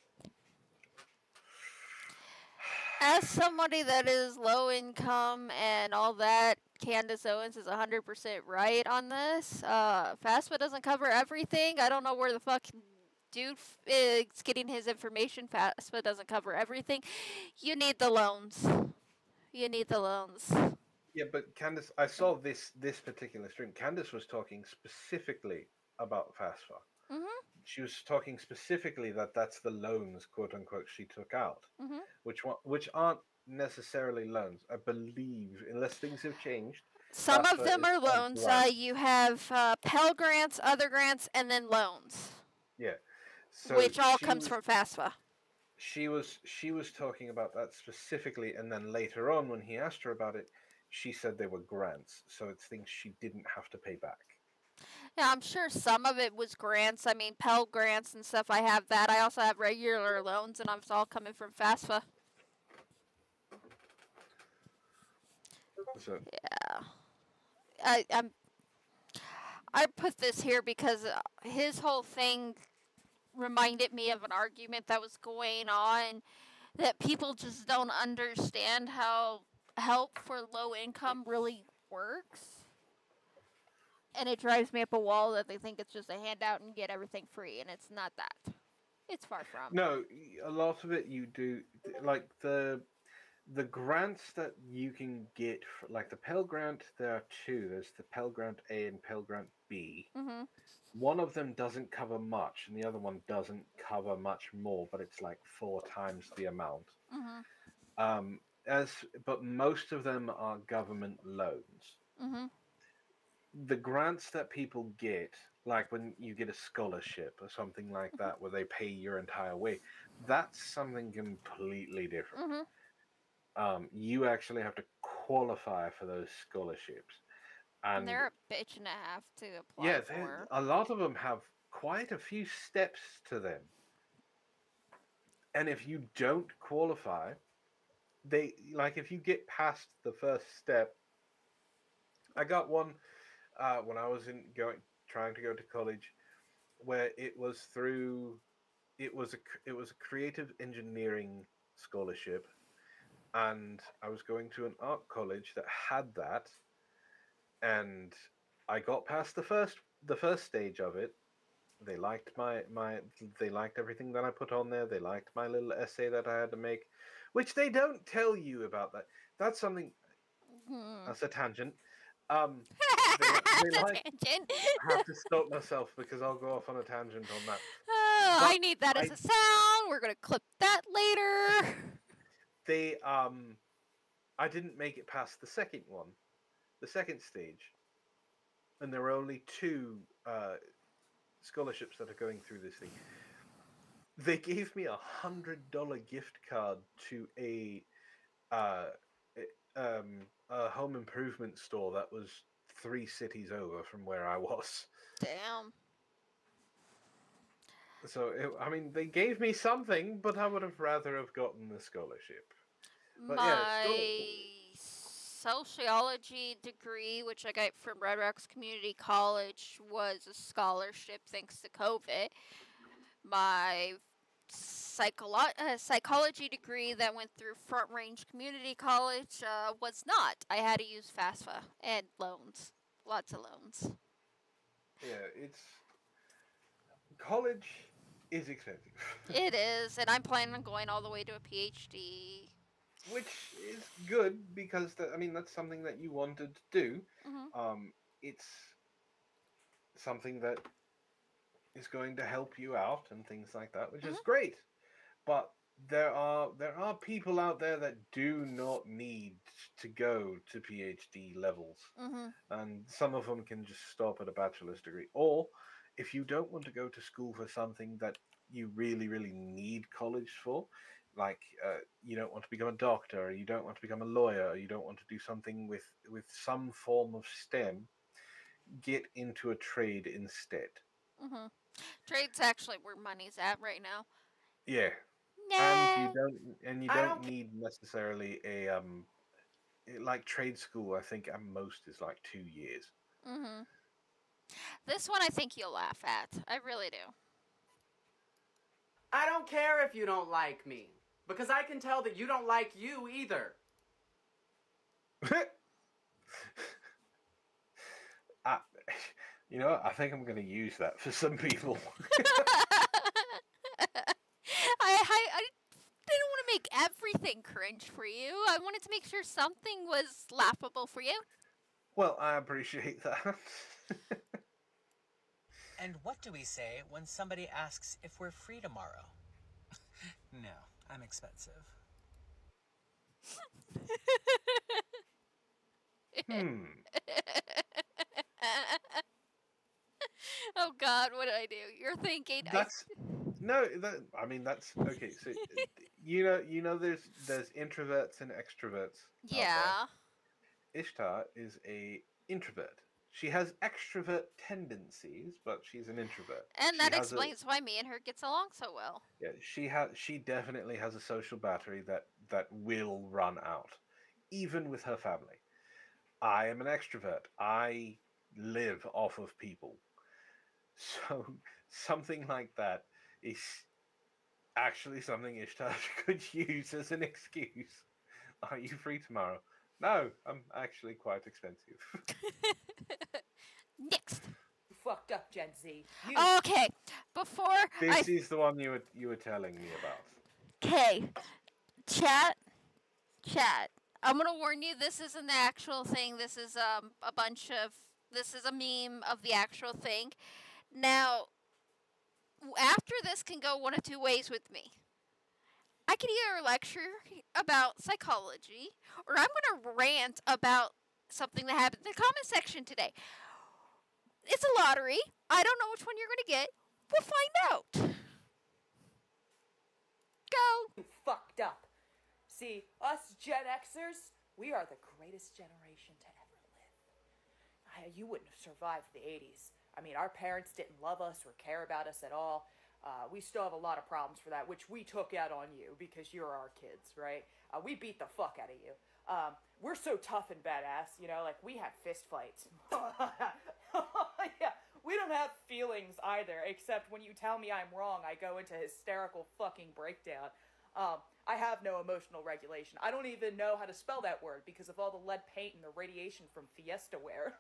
As somebody that is low income and all that, Candace Owens is one hundred percent right on this. Uh, FAFSA doesn't cover everything. I don't know where the fuck dude f- is getting his information. FAFSA doesn't cover everything. You need the loans. You need the loans. Yeah, but Candace, I saw this this particular stream. Candace was talking specifically about FAFSA. Mhm. She was talking specifically that that's the loans, quote unquote, she took out, Mhm. which wa- which aren't necessarily loans, I believe, unless things have changed. Some of FAFSA them is are called loans. Uh, grants. you have uh, Pell Grants, other grants, and then loans, Yeah, so which all she comes was- from FAFSA. She was she was talking about that specifically, and then later on, when he asked her about it, she said they were grants, so it's things she didn't have to pay back. Yeah, I'm sure some of it was grants. I mean, Pell Grants and stuff. I have that. I also have regular loans, and it's all coming from FAFSA. So Yeah. I I'm I put this here because uh, his whole thing reminded me of an argument that was going on that people just don't understand how help for low income really works. And it drives me up a wall that they think it's just a handout and get everything free, and it's not that. It's far from. no, y- a lot of it you do like the the grants that you can get, for, like the Pell Grant. There are two. There's the Pell Grant A and Pell Grant B. Mhm. One of them doesn't cover much, and the other one doesn't cover much more, but it's like four times the amount. Mhm. Um, as but most of them are government loans. Mhm. The grants that people get, like when you get a scholarship or something like that, where they pay your entire way, that's something completely different. Mhm. Um, you actually have to qualify for those scholarships, And and they're a bitch and a half to apply yeah, they- for. a lot of them have quite a few steps to them. And if you don't qualify, they like if you get past the first step. I got one uh, when I was in going trying to go to college, where it was through, it was a cr- it was a creative engineering scholarship, and I was going to an art college that had that, and I got past the first the first stage of it. They liked my my they liked everything that I put on there. They liked my little essay that I had to make, which they don't tell you about that. that's something. Hmm. That's a tangent. Um, they, they That's a like tangent. I have to stop myself because I'll go off on a tangent on that. Oh, But I need that as I- a sound. We're gonna clip that later. They um, I didn't make it past the second one, the second stage, and there were only two uh, scholarships that are going through this thing. They gave me a hundred dollar gift card to a uh, i- um, a home improvement store that was three cities over from where I was. Damn. So it, I mean, they gave me something, but I would have rather have gotten the scholarship. But yeah, My sociology degree, which I got from Red Rocks Community College, was a scholarship thanks to COVID. My psycholo- uh, psychology degree that went through Front Range Community College uh, was not. I had to use FAFSA and loans. Lots of loans. yeah, it's college is expensive, It is, and I'm planning on going all the way to a PhD. which is good because that, I mean that's something that you wanted to do. Mhm. Um, it's something that is going to help you out and things like that, which is great. But there are there are people out there that do not need to go to PhD levels, Mhm. and some of them can just stop at a bachelor's degree. Or if you don't want to go to school for something that you really really need college for, like uh, you don't want to become a doctor, or you don't want to become a lawyer, or you don't want to do something with with some form of STEM, get into a trade instead. Mhm. Trade's actually where money's at right now. Yeah. Nah. And you don't and you I don't don't need necessarily a um i- like trade school. I think at most is like two years. Mhm. This one I think you'll laugh at. I really do. I don't care if you don't like me, because I can tell that you don't like you either. I, you know, what? I think I'm going to use that for some people. I, I, I didn't want to make everything cringe for you. I wanted to make sure something was laughable for you. Well, I appreciate that. And what do we say when somebody asks if we're free tomorrow? No, I'm expensive. Hmm. Oh God, what did I do? You're thinking. I- That's no. That I mean, that's okay. So uh, you know, you know, there's there's introverts and extroverts. out there. Yeah. Ishtar is a introvert. She has extrovert tendencies, but she's an introvert. And She that has a- explains why me and her gets along so well. Yeah, she has. She definitely has a social battery that that will run out, even with her family. I am an extrovert. I live off of people, so something like that is actually something Ishtar could use as an excuse. Are you free tomorrow? No, I'm actually quite expensive. Next. You fucked up, Gen Z. You. Okay, before This I. is the one you were you were telling me about. Okay, chat, chat. I'm gonna warn you. This isn't the actual thing. This is um a bunch of. This is a meme of the actual thing. Now, w- after this can go one of two ways with me. I could either lecture about psychology, or I'm gonna rant about something that happened in the comment section today. It's a lottery. I don't know which one you're gonna get. We'll find out. Go. You fucked up. See, us Gen Xers, we are the greatest generation to ever live. I, you wouldn't have survived the eighties. I mean, our parents didn't love us or care about us at all. Uh, we still have a lot of problems for that, which we took out on you because you're our kids, right? Uh, we beat the fuck out of you. Um, we're so tough and badass, you know, like we had fist fights. Yeah, we don't have feelings either, except when you tell me I'm wrong, I go into hysterical fucking breakdown. Um, I have no emotional regulation. I don't even know how to spell that word because of all the lead paint and the radiation from Fiesta wear.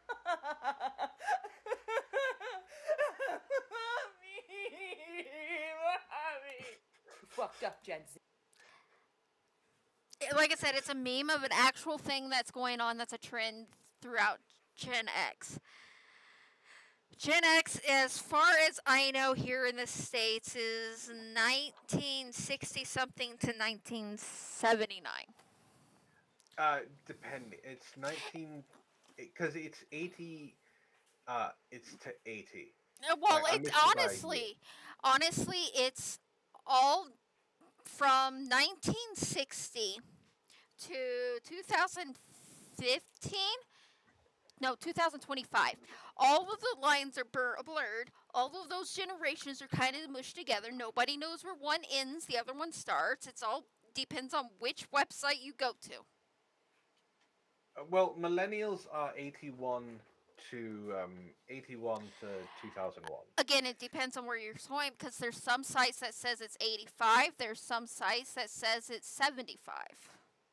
You fucked up, Gen Z. like I said, it's a meme of an actual thing that's going on. That's a trend throughout Gen X. Gen X, as far as I know, here in the States, is nineteen sixty something to nineteen seventy-nine. Uh, depending. It's nineteen, because it's eighty. Uh, it's to eighty. Uh, Well, Like, I it's missed it by a year. honestly, honestly, it's all from nineteen sixty to two thousand fifteen. No, two thousand twenty-five. All of the lines are blur- blurred. All of those generations are kind of mushed together. Nobody knows where one ends, the other one starts. It's all depends on which website you go to. Uh, well, millennials are eighty-one to um, eighty-one to two thousand one. Again, it depends on where you're going because there's some sites that says it's eighty-five. There's some sites that says it's seventy-five.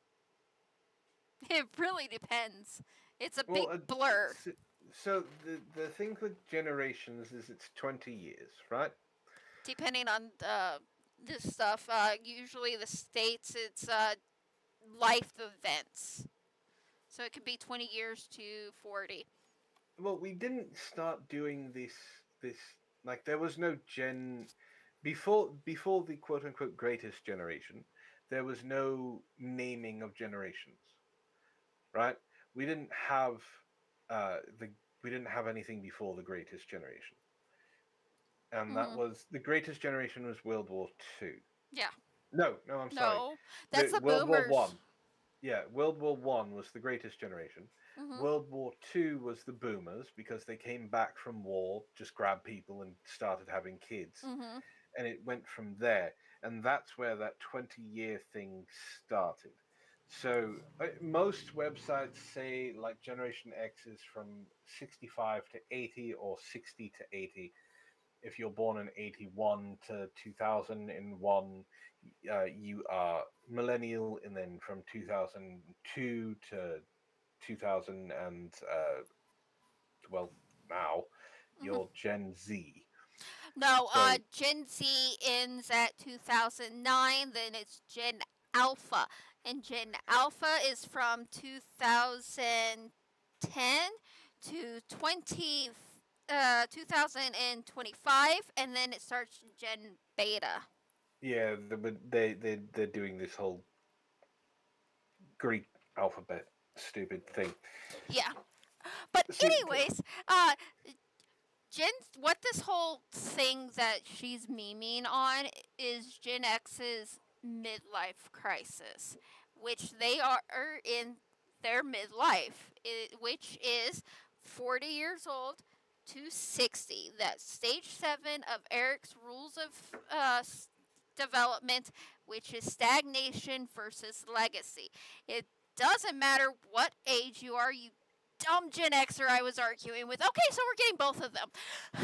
It really depends. It's a Well, big uh, blur. So, so the the thing with generations is it's twenty years, right? Depending on uh, this stuff, uh, usually the states, it's uh, life events. So it could be twenty years to forty. Well, we didn't start doing this this like there was no gen before before the quote unquote greatest generation. There was no naming of generations, right? We didn't have uh, the we didn't have anything before the greatest generation, and that Mhm. was the greatest generation was World War Two. Yeah. No, no, I'm sorry. No, that's the World boomers. War One. Yeah, World War One was the greatest generation. Mhm. World War Two was the boomers because they came back from war, just grabbed people and started having kids, Mhm. and it went from there. And that's where that twenty-year thing started. So uh, most websites say like Generation X is from sixty-five to eighty or sixty to eighty. If you're born in eighty-one to two thousand one, uh, you are millennial, and then from two thousand two to two thousand and uh, well now you're Gen Z. No, So- uh, Gen Z ends at two thousand nine, then it's Gen Alpha. And Gen Alpha is from two thousand ten to twenty, uh, two thousand twenty-five, and then it starts Gen Beta. Yeah, they they they they're doing this whole Greek alphabet stupid thing. Yeah. But So- anyways, uh, Gen, what this whole thing that she's memeing on is Gen X's midlife crisis, which they are in their midlife, i- which is forty years old to sixty. That's stage seven of Eric's rules of uh, s- development, which is stagnation versus legacy. It doesn't matter what age you are, you dumb Gen Xer I was arguing with. Okay, so we're getting both of them.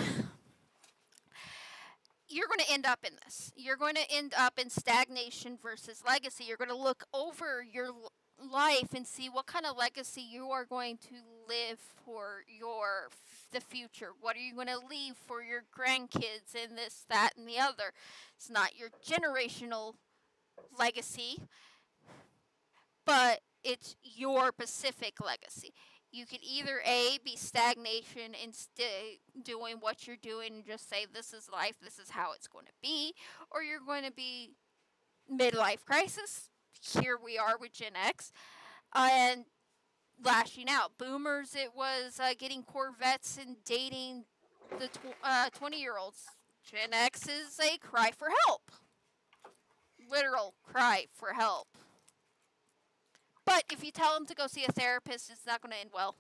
You're going to end up in this. You're going to end up in stagnation versus legacy. You're going to look over your l- life and see what kind of legacy you are going to live for your f- the future. What are you going to leave for your grandkids and this, that, and the other? It's not your generational legacy, but it's your Pacific legacy. You could either A, be stagnation and stay doing what you're doing and just say, this is life, this is how it's going to be, or you're going to be midlife crisis. Here we are with Gen X. And lashing out. Boomers, it was uh, getting Corvettes and dating the tw- uh, twenty-year-olds. Gen X is a cry for help. Literal cry for help. But if you tell them to go see a therapist, it's not going to end well.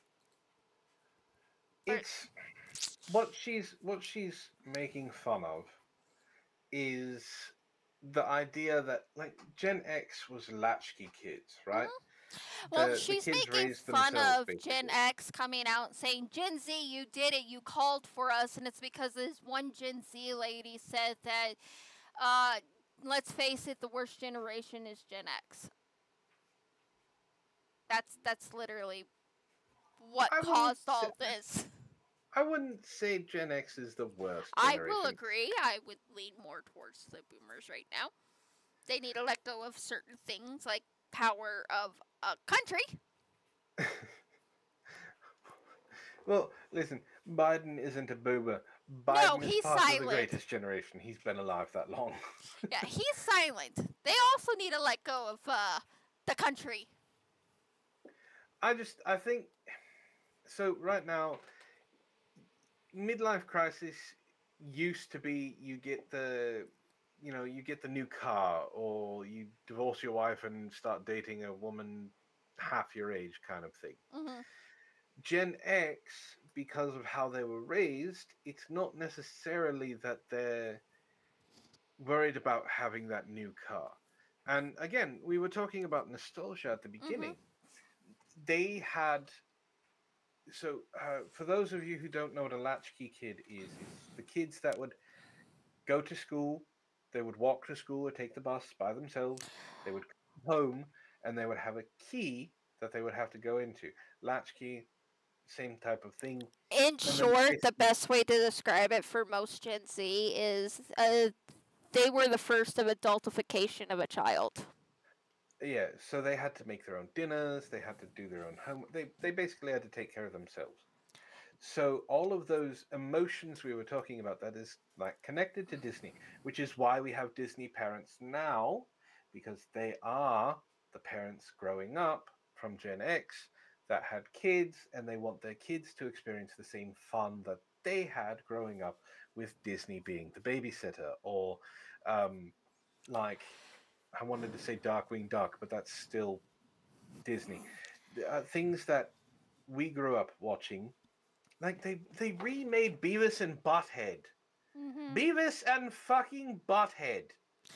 It's what she's what she's making fun of is the idea that like Gen X was latchkey kids, right? Well, The- the she's kids making raised fun themselves, of basically. Gen X coming out and saying, Gen Z, you did it, you called for us, and it's because this one Gen Z lady said that, uh, let's face it, the worst generation is Gen X. That's that's literally what I wouldn't caused all say- this. I wouldn't say Gen X is the worst. I Generation. will agree. I would lean more towards the boomers right now. They need to let go of certain things like power of a country. Well, listen, Biden isn't a boomer. Biden No, is he's part of the silent. greatest generation. He's been alive that long. Yeah, he's silent. They also need to let go of uh, the country. I just, I think, so right now, midlife crisis used to be you get the, you know, you get the new car, or you divorce your wife and start dating a woman half your age kind of thing. Mm-hmm. Gen X, because of how they were raised, it's not necessarily that they're worried about having that new car. And again, we were talking about nostalgia at the beginning. Mm-hmm. They had, so uh, for those of you who don't know what a latchkey kid is, it's the kids that would go to school, they would walk to school or take the bus by themselves, they would come home, and they would have a key that they would have to go into. Latchkey, same type of thing. In And then short, it's- the best way to describe it for most Gen Z is uh, they were the first of adultification of a child. Yeah, so they had to make their own dinners, they had to do their own homework, they, they basically had to take care of themselves. So all of those emotions we were talking about, that is like connected to Disney, which is why we have Disney parents now, because they are the parents growing up from Gen X that had kids, and they want their kids to experience the same fun that they had growing up with Disney being the babysitter, or um, like, I wanted to say Darkwing Duck, but that's still Disney. Uh, things that we grew up watching, like they, they remade Beavis and Butthead. Mm-hmm. Beavis and fucking Butthead.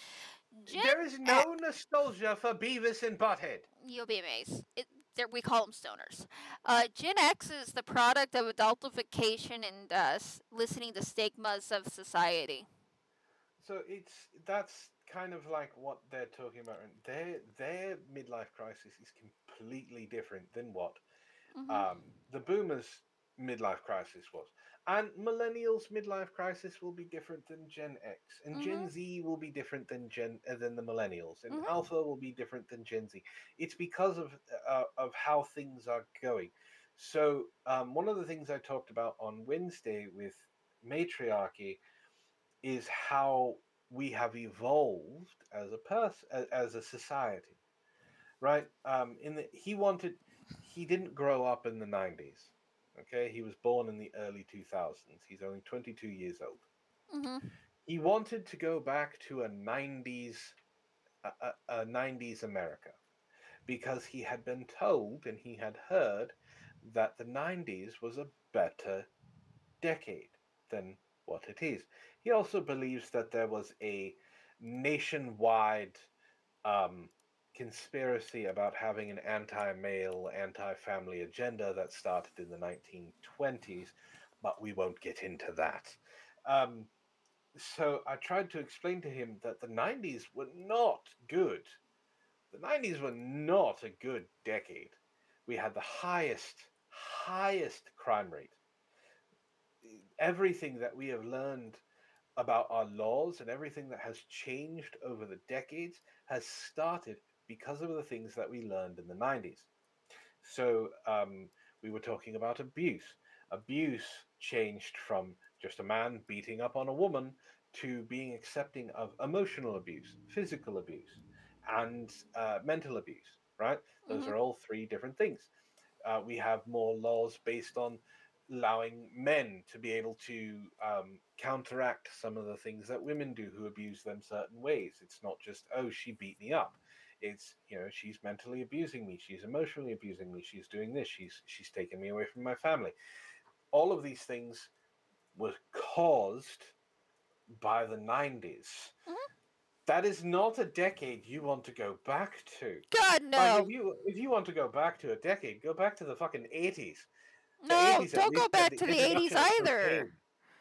Gen There is no nostalgia for Beavis and Butthead. You'll be amazed. It, there- we call them stoners. Uh, Gen X is the product of adultification and uh, s- listening to stigmas of society. So it's that's kind of like what they're talking about. And their their midlife crisis is completely different than what Mhm. um, the boomers' midlife crisis was. And millennials' midlife crisis will be different than Gen X, and Gen Mhm. Z will be different than Gen uh, than the millennials, and Mhm. Alpha will be different than Gen Z. It's because of uh, of how things are going. So um, one of the things I talked about on Wednesday with matriarchy is how we have evolved as a person, as a society, right? Um, in the he wanted, he didn't grow up in the nineties. Okay, he was born in the early two thousands. He's only twenty-two years old. Mm-hmm. He wanted to go back to a nineties, a, a, a nineties America, because he had been told and he had heard that the nineties was a better decade than what it is. He also believes that there was a nationwide um, conspiracy about having an anti-male, anti-family agenda that started in the nineteen twenties, but we won't get into that. Um, so I tried to explain to him that the nineties were not good. The nineties were not a good decade. We had the highest, highest crime rate. Everything that we have learned about our laws and everything that has changed over the decades has started because of the things that we learned in the nineties. So um, we were talking about abuse. Abuse changed from just a man beating up on a woman to being accepting of emotional abuse, physical abuse, and uh, mental abuse, right? Those Mhm. are all three different things. Uh, we have more laws based on allowing men to be able to um, counteract some of the things that women do who abuse them certain ways. It's not just, oh, she beat me up. It's, you know, she's mentally abusing me. She's emotionally abusing me. She's doing this. She's she's taking me away from my family. All of these things were caused by the nineties. Mhm. That is not a decade you want to go back to. God, Like, no. if you if you want to go back to a decade, go back to the fucking eighties. The No, eighties at don't go least had back to the introduction eighties of either. cocaine.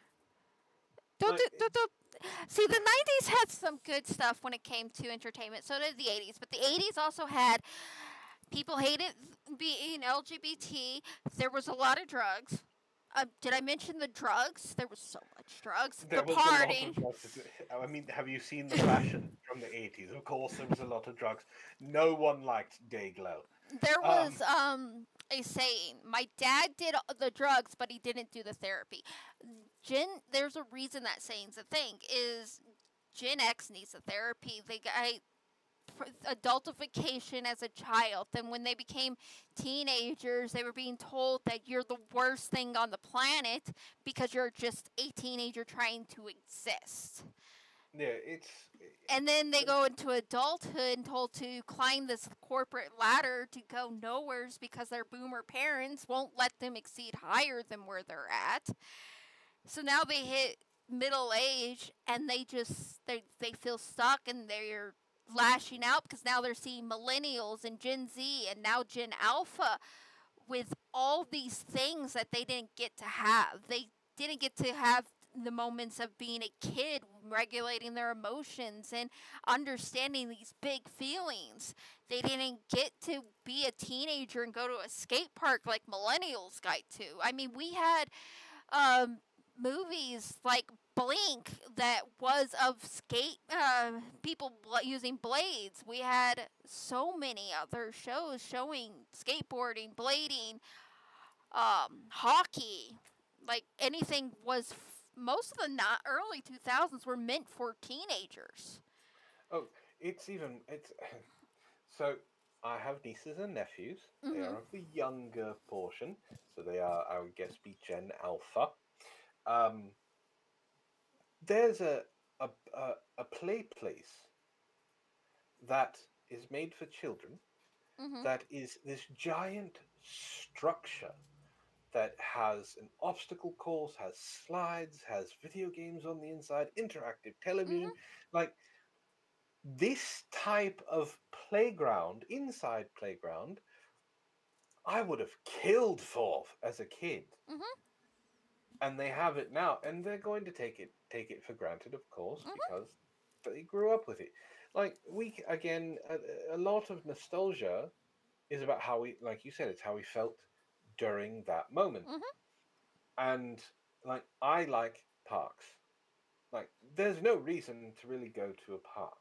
Don't, Like, do, don't, don't. See, the nineties had some good stuff when it came to entertainment. So did the eighties. But the eighties also had people hated being L G B T. There was a lot of drugs. Uh, did I mention the drugs? There was so much drugs. There the was a lot party. of drugs. I mean, have you seen the fashion from the eighties? Of course, there was a lot of drugs. No one liked Dayglow. There Um, was um a saying. My dad did the drugs, but he didn't do the therapy. Gen, there's a reason that saying's a thing. Is Gen X needs a therapy. They got adultification as a child. Then when they became teenagers, they were being told that you're the worst thing on the planet because you're just a teenager trying to exist. Yeah, it's And then they go into adulthood and told to climb this corporate ladder to go nowheres because their boomer parents won't let them exceed higher than where they're at. So now they hit middle age and they just they they feel stuck and they're lashing out because now they're seeing millennials and Gen Z and now Gen Alpha with all these things that they didn't get to have. They didn't get to have the moments of being a kid, regulating their emotions and understanding these big feelings. They didn't get to be a teenager and go to a skate park like millennials got to. I mean, we had um, movies like Blink that was of skate uh, people bl- using blades. We had so many other shows showing skateboarding, blading, um, hockey. Like anything was. F- most of the not early two thousands were meant for teenagers. Oh, it's even it's so. I have nieces and nephews. They Mhm. are of the younger portion, so they are, I would guess, be Gen Alpha. Um, there's a a a, a play place that is made for children. Mhm. That is this giant structure that has an obstacle course, has slides, has video games on the inside, interactive television. Like this type of playground, inside playground, I would have killed for as a kid. Mhm. And they have it now, and they're going to take it take it for granted, of course, because they grew up with it. Like we again, a, a lot of nostalgia is about how we, like you said, it's how we felt during that moment. Mhm. And like I like parks. Like there's no reason to really go to a park.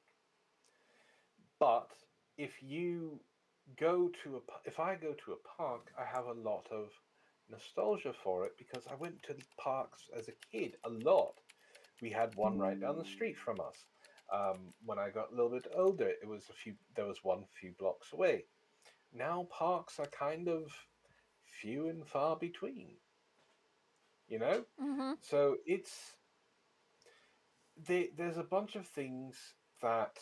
But if you go to a pa- if I go to a park, I have a lot of nostalgia for it because I went to the parks as a kid a lot. We had one right down the street from us. Um, when I got a little bit older, it was a few. There was one few blocks away. Now parks are kind of few and far between. You know, Mhm. so it's they, there's a bunch of things that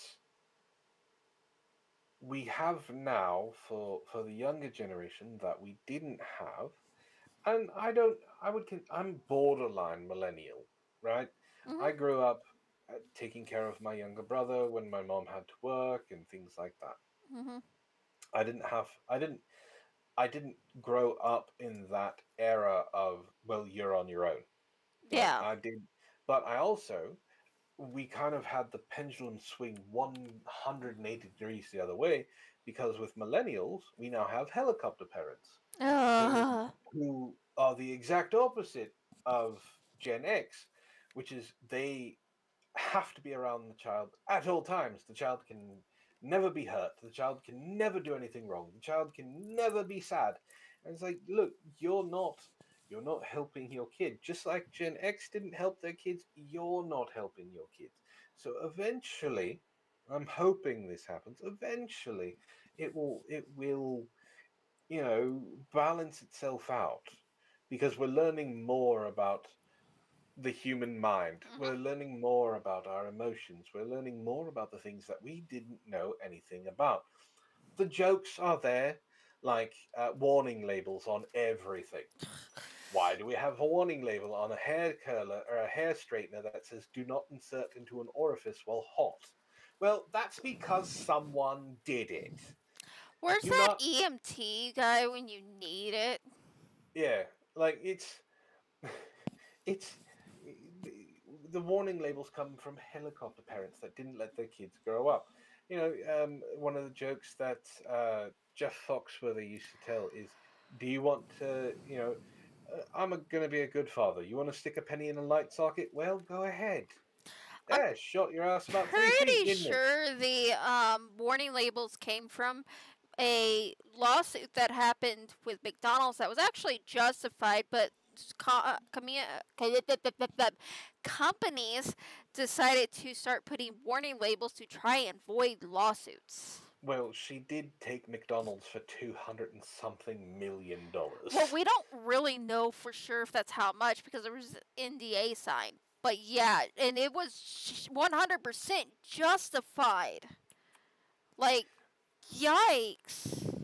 we have now for for the younger generation that we didn't have, and I don't. I would. con- I'm borderline millennial, right? I Mhm. grew up uh, taking care of my younger brother when my mom had to work and things like that. Mhm. I didn't have. I didn't. I didn't grow up in that era of, well, you're on your own. Like, Yeah. I did, but I also we kind of had the pendulum swing one hundred eighty degrees the other way because with millennials we now have helicopter parents who, Ugh. who are the exact opposite of Gen X, which is they have to be around the child at all times. The child can never be hurt. The child can never do anything wrong. The child can never be sad. And it's like, look, you're not you're not helping your kid. Just like Gen X didn't help their kids, you're not helping your kids. So eventually, I'm hoping this happens. Eventually, it will it will, you know, balance itself out because we're learning more about the human mind. We're learning more about our emotions. We're learning more about the things that we didn't know anything about. The jokes are there, like uh, warning labels on everything. Why do we have a warning label on a hair curler or a hair straightener that says "Do not insert into an orifice while hot"? Well, that's because someone did it. Where's Do that not, E M T guy when you need it? yeah, like it's, it's, the warning labels come from helicopter parents that didn't let their kids grow up. You know, um, one of the jokes that uh, Jeff Foxworthy used to tell is, "Do you want to, you know, Uh, I'm going to be a good father. You want to stick a penny in a light socket? Well, go ahead. Yeah, shot your ass about three feet, Pretty didn't it? sure the um, warning labels came from a lawsuit that happened with McDonald's that was actually justified, but co- uh, commu- companies decided to start putting warning labels to try and avoid lawsuits. Well, she did take McDonald's for two hundred and something million dollars. Well, we don't really know for sure if that's how much because there was an N D A signed. But yeah, and it was one hundred percent justified. Like, yikes.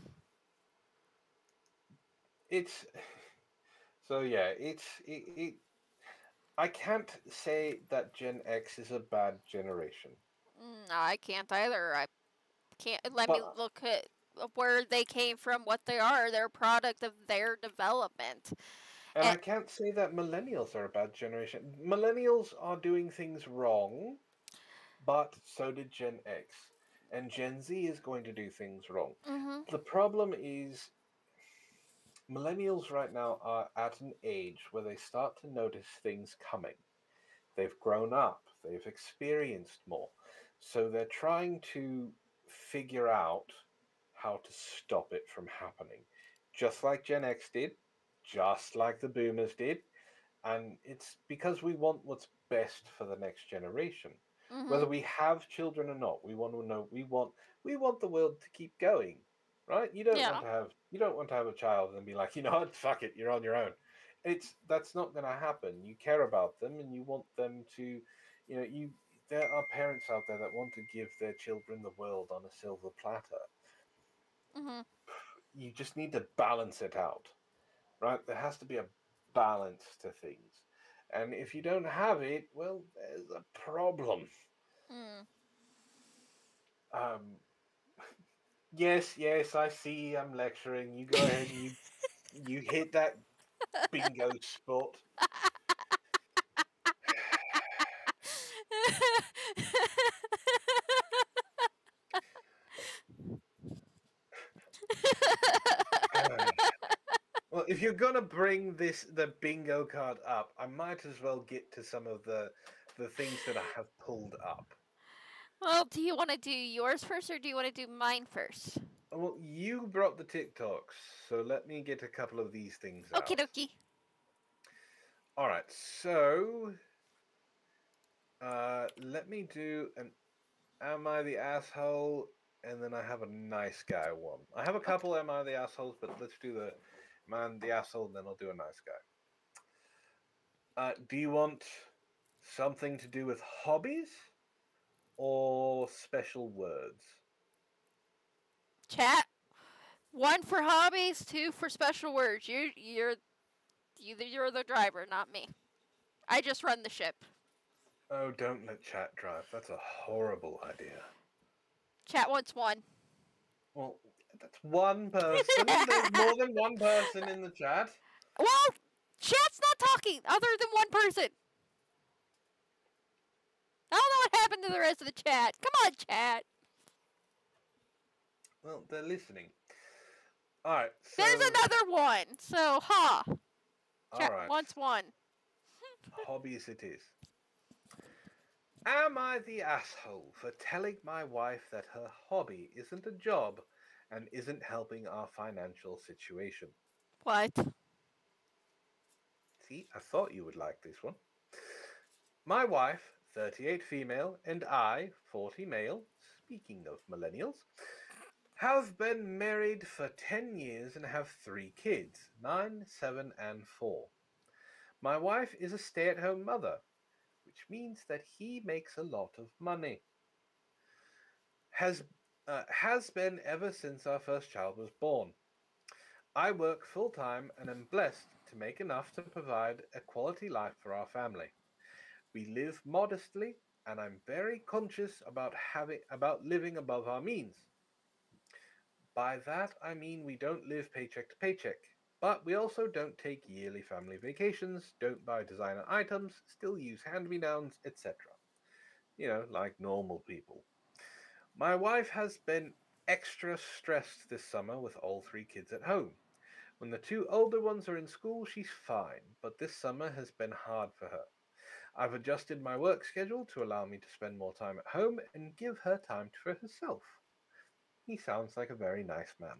It's so yeah. It's it, it. I can't say that Gen X is a bad generation. No, I can't either. I can't. Let But- me look at where they came from, what they are. They're a product of their development. And I can't say that millennials are a bad generation. Millennials are doing things wrong, but so did Gen X. And Gen Z is going to do things wrong. Mhm. The problem is millennials right now are at an age where they start to notice things coming. They've grown up, they've experienced more. So they're trying to figure out how to stop it from happening. Just like Gen X did, just like the boomers did. And it's because we want what's best for the next generation. Mhm. Whether we have children or not, we want to know we want we want the world to keep going. Right? You don't Yeah. want to have you don't want to have a child and be like, you know what, fuck it, you're on your own. It's that's not gonna happen. You care about them and you want them to you know, you there are parents out there that want to give their children the world on a silver platter. Mhm. You just need to balance it out. Right? There has to be a balance to things. And if you don't have it, well, there's a problem. Mm. Um, yes, yes, I see. I'm lecturing. You go ahead and you you hit that bingo spot. Well, if you're gonna bring this the bingo card up, I might as well get to some of the the things that I have pulled up. Well, do you want to do yours first or do you want to do mine first? Well, you brought the TikToks, so let me get a couple of these things out. Okie dokie. All right, so uh, let me do an "Am I the asshole?" and then I have a nice guy one. I have a couple "Am I the assholes?" but let's do the "Man the asshole," and then I'll do a nice guy. Uh, do you want something to do with hobbies or special words? Chat. One for hobbies, two for special words. You, you're, you, you're the driver, not me. I just run the ship. Oh, don't let chat drive. That's a horrible idea. Chat wants one. Well, that's one person. There's more than one person in the chat. Well, chat's not talking other than one person. I don't know what happened to the rest of the chat. Come on, chat. Well, they're listening. All right. So, There's another one. So, ha. Chat all right. wants one. Hobbies it is. Am I the asshole for telling my wife that her hobby isn't a job and isn't helping our financial situation? What? See, I thought you would like this one. My wife, thirty-eight female, and I, forty male, speaking of millennials, have been married for ten years and have three kids, nine, seven, and four. My wife is a stay-at-home mother, which means that he makes a lot of money. Has, uh, has been ever since our first child was born. I work full-time and am blessed to make enough to provide a quality life for our family. We live modestly, and I'm very conscious about having about living above our means. By that, I mean we don't live paycheck to paycheck, but we also don't take yearly family vacations, don't buy designer items, still use hand-me-downs, et cetera. You know, like normal people. My wife has been extra stressed this summer with all three kids at home. When the two older ones are in school, she's fine, but this summer has been hard for her. I've adjusted my work schedule to allow me to spend more time at home and give her time for herself. He sounds like a very nice man.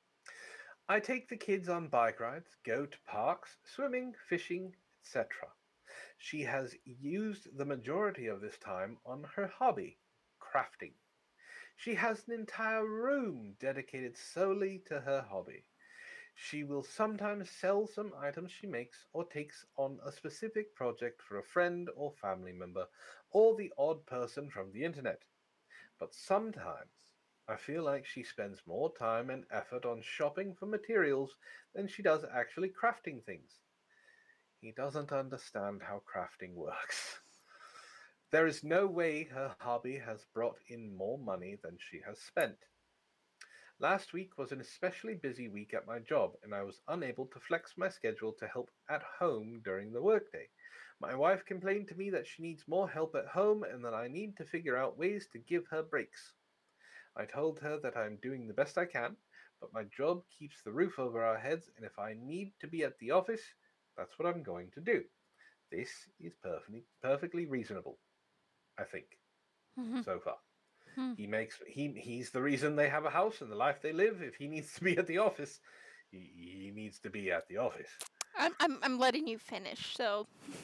I take the kids on bike rides, go to parks, swimming, fishing, et cetera. She has used the majority of this time on her hobby, crafting. She has an entire room dedicated solely to her hobby. She will sometimes sell some items she makes or takes on a specific project for a friend or family member or the odd person from the internet. But sometimes I feel like she spends more time and effort on shopping for materials than she does actually crafting things. He doesn't understand how crafting works. There is no way her hobby has brought in more money than she has spent. Last week was an especially busy week at my job, and I was unable to flex my schedule to help at home during the workday. My wife complained to me that she needs more help at home and that I need to figure out ways to give her breaks. I told her that I am doing the best I can, but my job keeps the roof over our heads, and if I need to be at the office, that's what I'm going to do. This is perfectly, perfectly reasonable, I think, Mhm. so far. Hmm. He makes he he's the reason they have a house and the life they live. If he needs to be at the office, he, he needs to be at the office. I'm I'm I'm letting you finish. So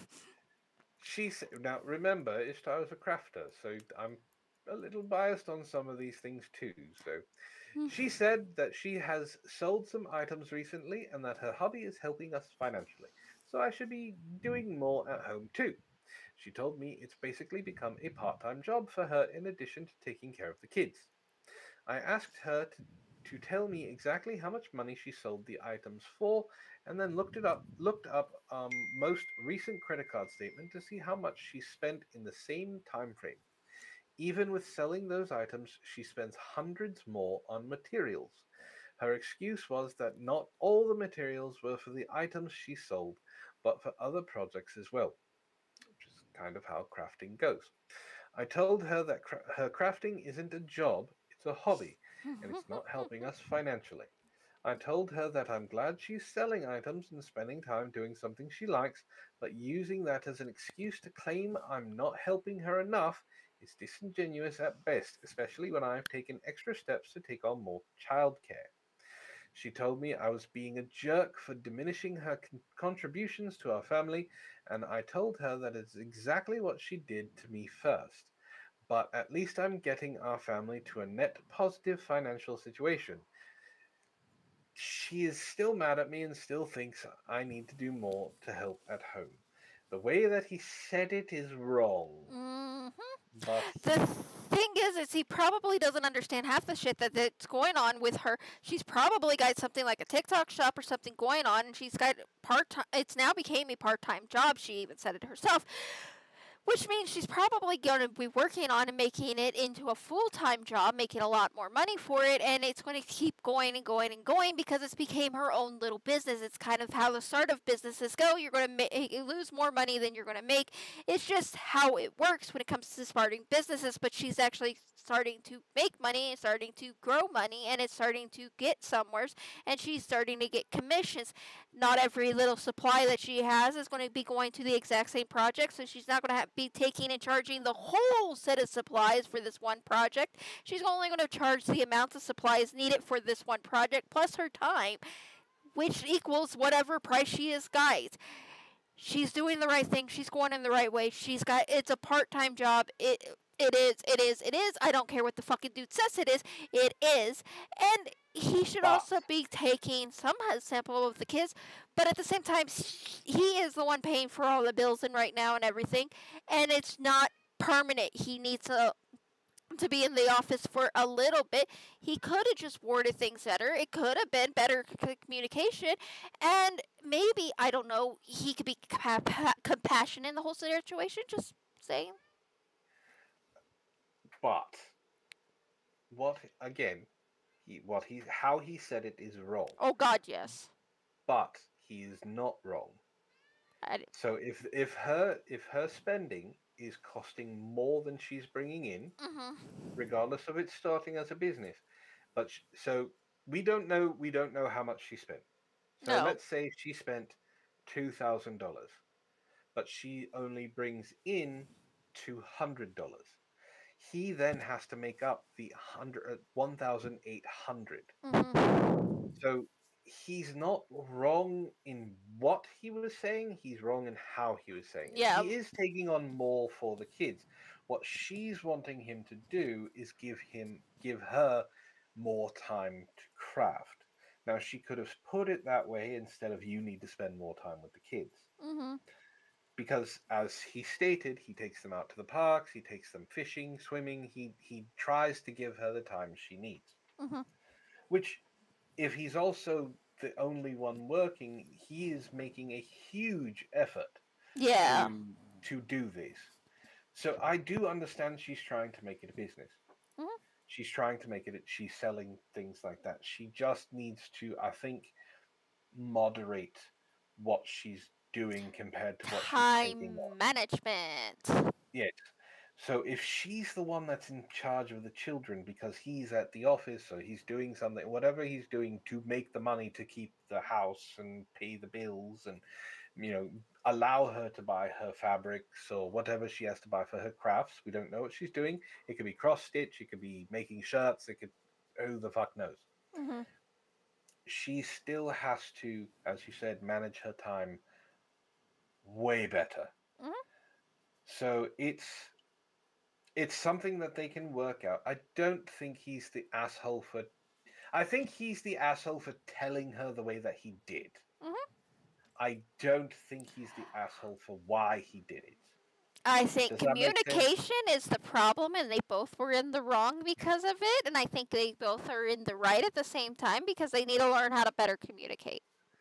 She said, now remember, Ishtar was a crafter, so I'm a little biased on some of these things too. So she said that she has sold some items recently and that her hobby is helping us financially. So I should be doing more at home too. She told me it's basically become a part-time job for her in addition to taking care of the kids. I asked her to, to tell me exactly how much money she sold the items for, and then looked it up looked up um, most recent credit card statement to see how much she spent in the same time frame. Even with selling those items, she spends hundreds more on materials. Her excuse was that not all the materials were for the items she sold, but for other projects as well, which is kind of how crafting goes. I told her that cra- her crafting isn't a job, it's a hobby, and it's not helping us financially. I told her that I'm glad she's selling items and spending time doing something she likes, but using that as an excuse to claim I'm not helping her enough is disingenuous at best, especially when I've taken extra steps to take on more childcare. She told me I was being a jerk for diminishing her con- contributions to our family, and I told her that it's exactly what she did to me first. But at least I'm getting our family to a net positive financial situation. She is still mad at me and still thinks I need to do more to help at home. The way that he said it is wrong. Mhm. But the thing is, is he probably doesn't understand half the shit that, that's going on with her. She's probably got something like a TikTok shop or something going on, and she's got part time. It's now became a part time job. She even said it herself. Which means she's probably going to be working on and making it into a full-time job, making a lot more money for it, and it's going to keep going and going and going because it's became her own little business. It's kind of how the start of businesses go. You're going to ma- lose more money than you're going to make. It's just how it works when it comes to starting businesses, but she's actually starting to make money and starting to grow money, and it's starting to get somewheres, and she's starting to get commissions. Not every little supply that she has is going to be going to the exact same project, so she's not going to have be taking and charging the whole set of supplies for this one project. She's only going to charge the amount of supplies needed for this one project plus her time, which equals whatever price she is, guys. She's doing the right thing. She's going in the right way. She's got it's a part-time job. It it is. It is. It is. I don't care what the fucking dude says it is. It is. And he should also be taking some sample of the kids, but at the same time, he is the one paying for all the bills and right now and everything, and it's not permanent. He needs a to be in the office for a little bit. He could have just worded things better. It could have been better c- communication, and maybe I don't know. He could be compa- compassionate in the whole situation. Just saying. But what again? He, what he how he said it is wrong. Oh God, yes. But he is not wrong. I d- So if if her if her spending is costing more than she's bringing in, Mhm. regardless of it starting as a business, but sh- so we don't know we don't know how much she spent. So No. let's say she spent two thousand dollars, but she only brings in two hundred dollars. He then has to make up the hundred one thousand eight hundred. Mm-hmm. So he's not wrong in what he was saying, he's wrong in how he was saying it. Yeah. He is taking on more for the kids. What she's wanting him to do is give him give her more time to craft. Now she could have put it that way instead of you need to spend more time with the kids. Mm-hmm. Because as he stated, he takes them out to the parks, he takes them fishing, swimming, he he tries to give her the time she needs. Mm-hmm. Which, if he's also the only one working, he is making a huge effort Yeah. to, to do this. So I do understand she's trying to make it a business. Mhm. She's trying to make it, she's selling things like that. She just needs to, I think, moderate what she's doing compared to what she's Time taking on. management. Yes. So if she's the one that's in charge of the children because he's at the office or he's doing something, whatever he's doing to make the money to keep the house and pay the bills and, you know, allow her to buy her fabrics or whatever she has to buy for her crafts. We don't know what she's doing. It could be cross stitch. It could be making shirts. It could, who the fuck knows? Mm-hmm. She still has to, as you said, manage her time way better. Mm-hmm. So it's it's something that they can work out. I don't think he's the asshole for. I think he's the asshole for telling her the way that he did. Mm-hmm. I don't think he's the asshole for why he did it. I think Does that make sense? communication is the problem, and they both were in the wrong because of it. And I think they both are in the right at the same time because they need to learn how to better communicate.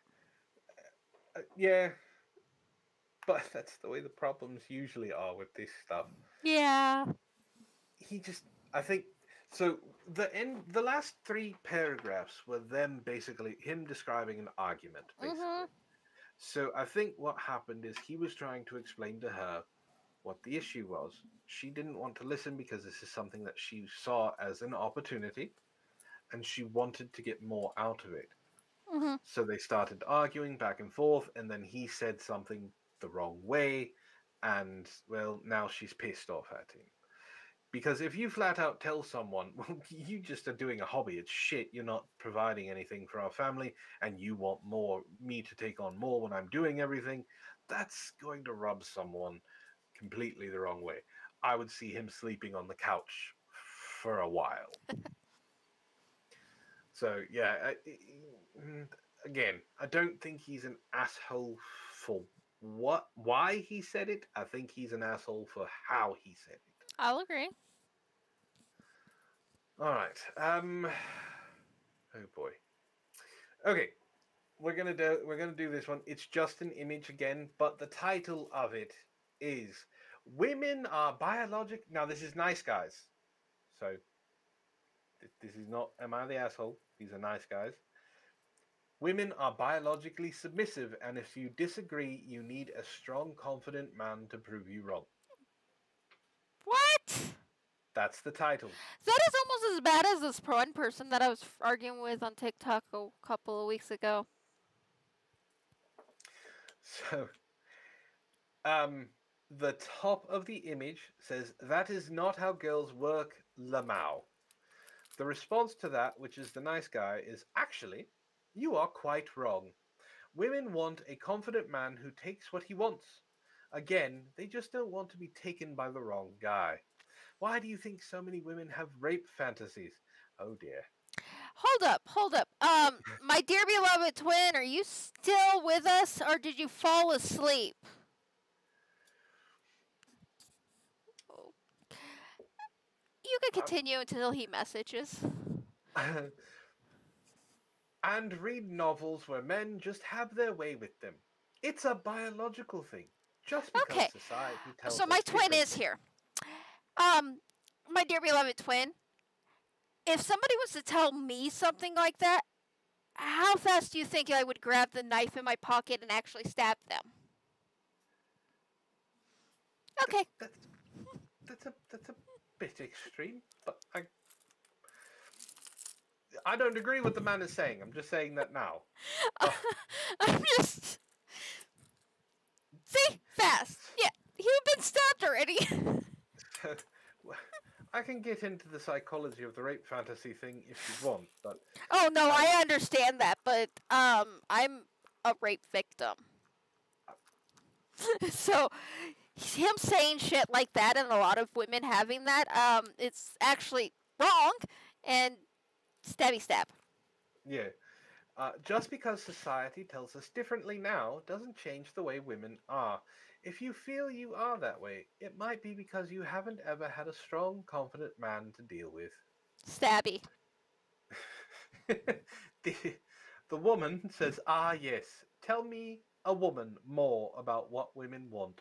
Uh, yeah, but that's the way the problems usually are with this stuff. Yeah. He just, I think, so the end, the last three paragraphs were them basically him describing an argument, basically. Mm-hmm. So I think what happened is he was trying to explain to her what the issue was. She didn't want to listen because this is something that she saw as an opportunity, and she wanted to get more out of it. Mm-hmm. So they started arguing back and forth, and then he said something the wrong way, and, well, now she's pissed off at him. Because if you flat out tell someone, well, you just are doing a hobby, it's shit, you're not providing anything for our family, and you want more, me to take on more when I'm doing everything, that's going to rub someone completely the wrong way. I would see him sleeping on the couch for a while. So, yeah, I, I- again, I don't think he's an asshole for what, why he said it. I think he's an asshole for how he said it. I'll agree. All right. Um. Oh boy. Okay, we're gonna do we're gonna do this one. It's just an image again, but the title of it is "Women Are Biologic." Now this is nice guys, so th- this is not. Am I the asshole? These are nice guys. Women are biologically submissive, and if you disagree, you need a strong, confident man to prove you wrong. What? That's the title. That is almost as bad as this one person that I was arguing with on TikTok a couple of weeks ago. So, um, the top of the image says, "That is not how girls work, Lamau." The response to that, which is the nice guy, is, "Actually, you are quite wrong. Women want a confident man who takes what he wants. Again, they just don't want to be taken by the wrong guy. Why do you think so many women have rape fantasies?" Oh dear. Hold up, hold up. Um, my dear beloved twin, are you still with us, or did you fall asleep? You can continue until he messages. And read novels where men just have their way with them. It's a biological thing. Just because Okay. society tells So my us twin differently. is here. Um, my dear beloved twin, if somebody was to tell me something like that, how fast do you think I would grab the knife in my pocket and actually stab them? Okay. That's that's a that's a bit extreme, but I I don't agree with the man is saying. I'm just saying that now. I'm just. See? Fast. Yeah. You've been stabbed already. I can get into the psychology of the rape fantasy thing if you want, but Oh, no, I understand that, but um, I'm a rape victim. So, him saying shit like that and a lot of women having that, um, it's actually wrong and stabby stab. yeah. Uh, just because society tells us differently now doesn't change the way women are. If you feel you are that way, it might be because you haven't ever had a strong, confident man to deal with. Stabby. the, the woman says, ah, yes, tell me, a woman, more about what women want.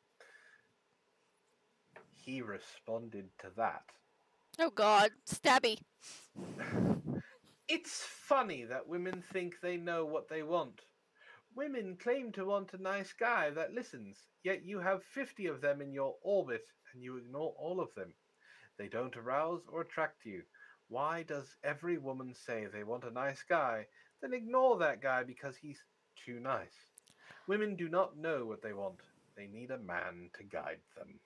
He responded to that. Oh, God. Stabby. It's funny that women think they know what they want. Women claim to want a nice guy that listens, yet you have fifty of them in your orbit and you ignore all of them. They don't arouse or attract you. Why does every woman say they want a nice guy, then ignore that guy because he's too nice? Women do not know what they want. They need a man to guide them.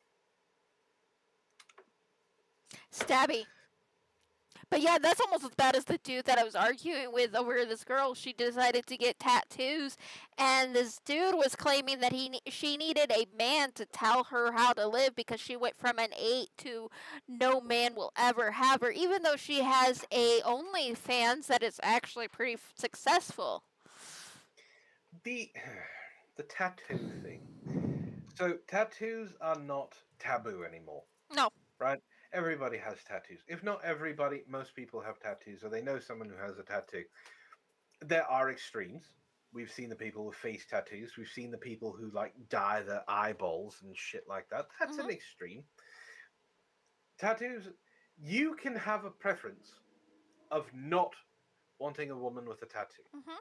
Stabby. But yeah, that's almost as bad as the dude that I was arguing with over this girl. She decided to get tattoos, and this dude was claiming that he ne- she needed a man to tell her how to live because she went from an eight to no man will ever have her, even though she has a OnlyFans that is actually pretty f- successful. The the tattoo thing. So tattoos are not taboo anymore. No. Right? Everybody has tattoos. If not everybody, most people have tattoos, or they know someone who has a tattoo. There are extremes. We've seen the people with face tattoos. We've seen the people who like dye their eyeballs and shit like that. That's an extreme. Tattoos, you can have a preference of not wanting a woman with a tattoo. Mm-hmm.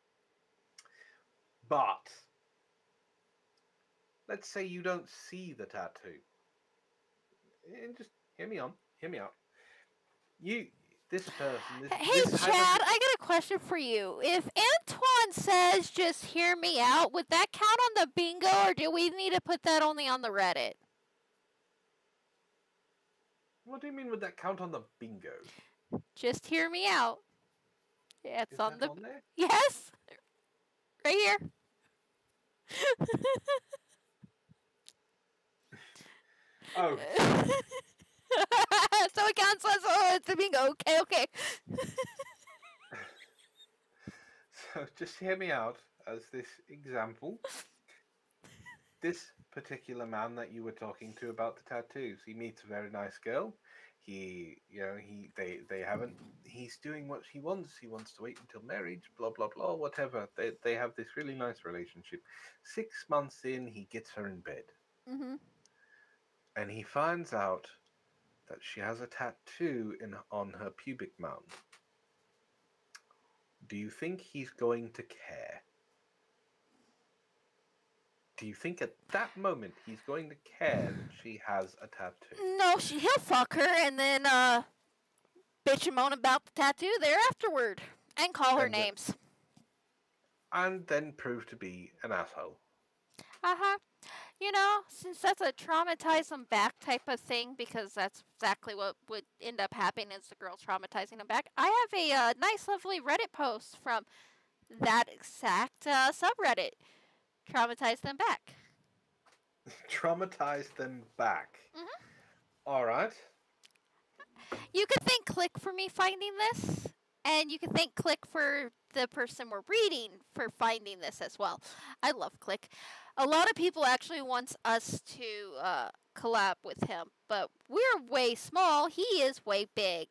But let's say you don't see the tattoo. And just hear me on. Hear me out. You, this person. This, Hey, this Chad, I got a question for you. If Antoine says just hear me out, would that count on the bingo, or do we need to put that only on the Reddit? What do you mean? Would that count on the bingo? Just hear me out. Yeah, it's Is on that the. on there? Yes! Right here. Oh. So it counts as oh, it's a bingo. Okay, okay. So just hear me out as this example. This particular man that you were talking to about the tattoos, he meets a very nice girl. He, you know, he, they, they haven't. He's doing what he wants. He wants to wait until marriage. Blah blah blah. Whatever. They, they have this really nice relationship. Six months in, he gets her in bed, Mm-hmm. and he finds out that she has a tattoo in on her pubic mound. Do you think he's going to care? Do you think at that moment he's going to care that she has a tattoo? No, she, he'll fuck her and then uh, bitch and moan about the tattoo there afterward and call her And the- names. And then prove to be an asshole. Uh huh. You know, since that's a traumatize them back type of thing, because that's exactly what would end up happening is the girl traumatizing them back. I have a uh, nice, lovely Reddit post from that exact uh, subreddit. Traumatize them back. Traumatize them back. Mhm. All right. You could thank Click for me finding this, and you could thank Click for the person we're reading for finding this as well. I love Click. A lot of people actually wants us to uh, collab with him, but we're way small. He is way big.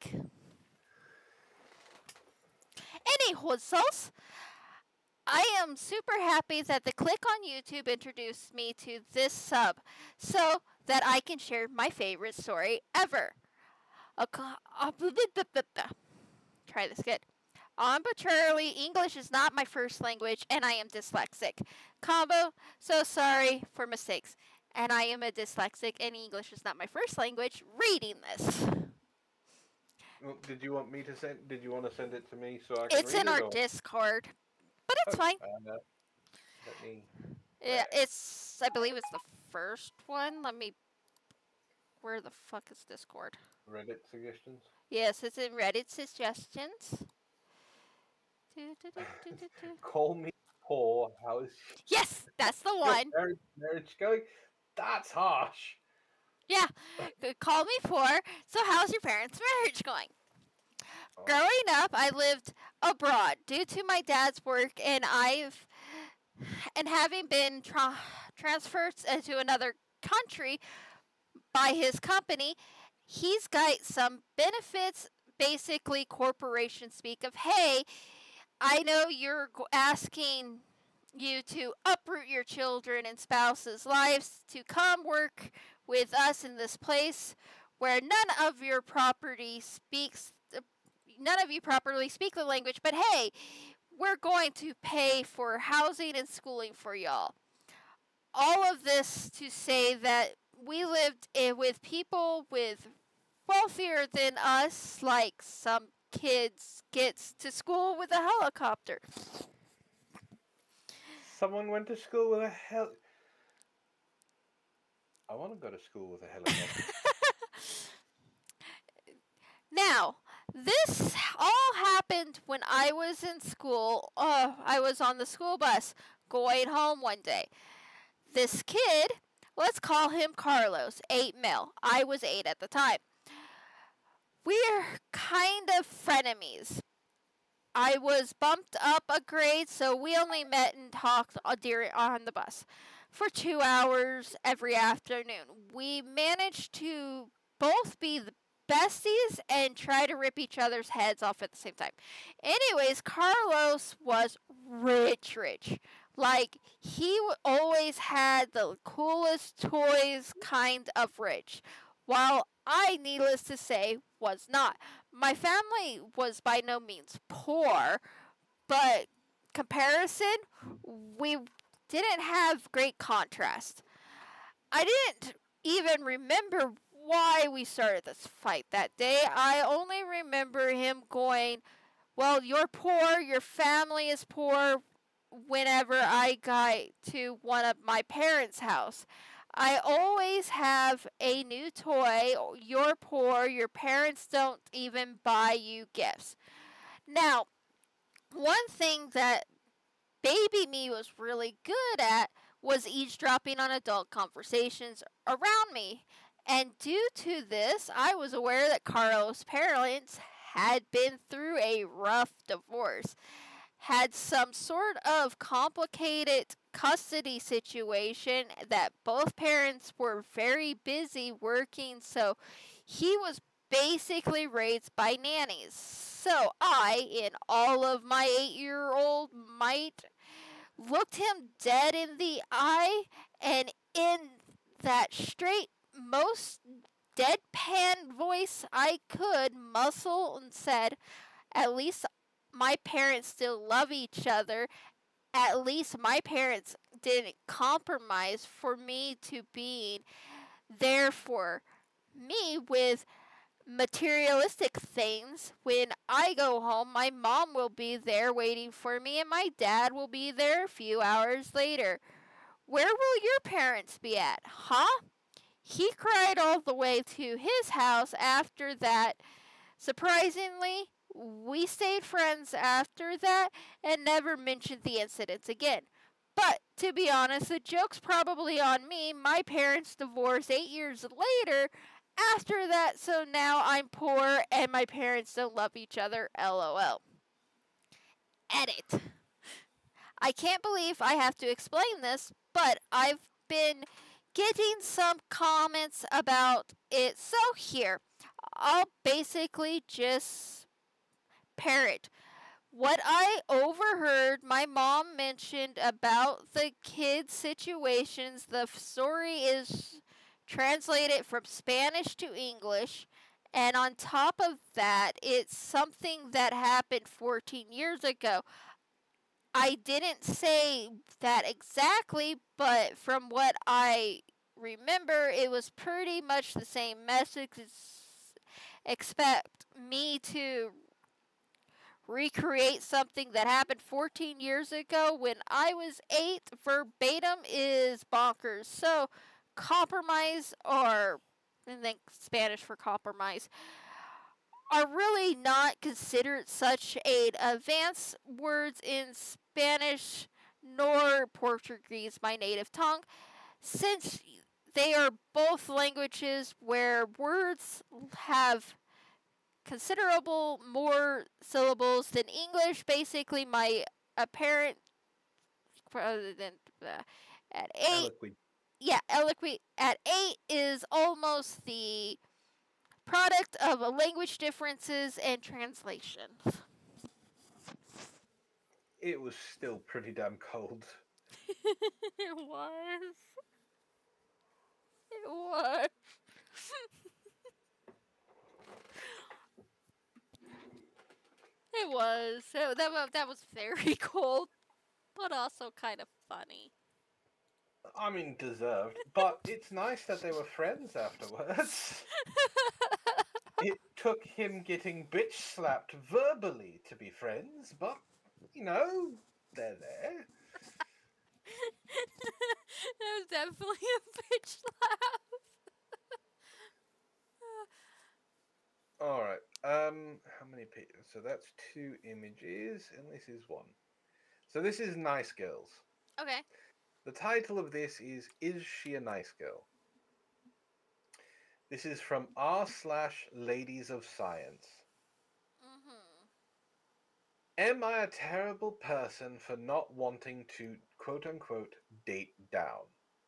Any huzzles, I am super happy that the Click on YouTube introduced me to this sub so that I can share my favorite story ever. A co- uh, blah, blah, blah, blah, blah. Try this good. Arbitrarily, English is not my first language, and I am dyslexic. Combo, so sorry for mistakes. And I am a dyslexic, and English is not my first language. Reading this. Well, did you want me to send? Did you want to send it to me so I can It's read in it, our or- Discord, but it's Oh, fine. uh, let me. Yeah, it's. I believe it's the first one. Let me. Where the fuck is Discord? Reddit suggestions. Yes, it's in Reddit suggestions. Do, do, do, do, do, do. Call me poor. How's Yes, that's the one. marriage, marriage going? That's harsh. Yeah, good. Call me poor. So, how's your parents' marriage going? Growing up, I lived abroad due to my dad's work, and I've and having been tra- transferred to another country by his company, he's got some benefits. Basically, corporations speak of, hey, I know you're go- asking you to uproot your children and spouses' lives to come work with us in this place where none of your property speaks, none of you properly speak the language, but hey, we're going to pay for housing and schooling for y'all. All of this to say that we lived in, with people with wealthier than us, like some kids gets to school with a helicopter. Someone went to school with a hel. I want to go to school with a helicopter. Now, this all happened when I was in school. Uh, I was on the school bus going home one day. This kid, let's call him Carlos, eight male. I was eight at the time. We're kind of frenemies. I was bumped up a grade, so we only met and talked on the bus for two hours every afternoon. We managed to both be the besties and try to rip each other's heads off at the same time. Anyways, Carlos was rich, rich. Like, he always had the coolest toys kind of rich, while I, needless to say, was not. My family was by no means poor, but comparison, we didn't have great contrast. I didn't even remember why we started this fight that day. I only remember him going, well, you're poor, your family is poor, whenever I got to one of my parents' house. I always have a new toy. You're poor. Your parents don't even buy you gifts. Now, one thing that baby me was really good at was eavesdropping on adult conversations around me. And due to this, I was aware that Carlos' parents had been through a rough divorce, had some sort of complicated custody situation that both parents were very busy working, so he was basically raised by nannies. So I, in all of my eight-year-old might, looked him dead in the eye, and in that straight, most deadpan voice I could muscle and said, at least my parents still love each other. At least my parents didn't compromise for me to being there for me with materialistic things. When I go home, my mom will be there waiting for me, and my dad will be there a few hours later. Where will your parents be at, huh? He cried all the way to his house after that. Surprisingly, we stayed friends after that and never mentioned the incidents again. But to be honest, the joke's probably on me. My parents divorced eight years later after that, so now I'm poor and my parents don't love each other. LOL. Edit. I can't believe I have to explain this, but I've been getting some comments about it. So here, I'll basically just parrot what I overheard my mom mentioned about the kids' situations. The story is translated from Spanish to English, and on top of that, it's something that happened fourteen years ago. I didn't say that exactly, but from what I remember, it was pretty much the same message. expect me to recreate something that happened fourteen years ago when I was eight verbatim is bonkers. So, compromise, or, and then Spanish for compromise, are really not considered such an advanced words in Spanish nor Portuguese, my native tongue, since they are both languages where words have considerable more syllables than English. Basically, my apparent rather than uh, at eight, Eloquent. yeah, eloquent at eight is almost the product of a language differences and translation. It was still pretty damn cold. It was. It was. It was. So that wa- that was very cold, but also kind of funny. I mean, deserved. But it's nice that they were friends afterwards. It took him getting bitch slapped verbally to be friends, but, you know, they're there. That was definitely a bitch slap. Alright, um, how many pages? So that's two images, and this is one. So this is Nice Girls. Okay. The title of this is, Is She a Nice Girl? This is from r slash Ladies of Science. Am I a terrible person for not wanting to, quote-unquote, date down?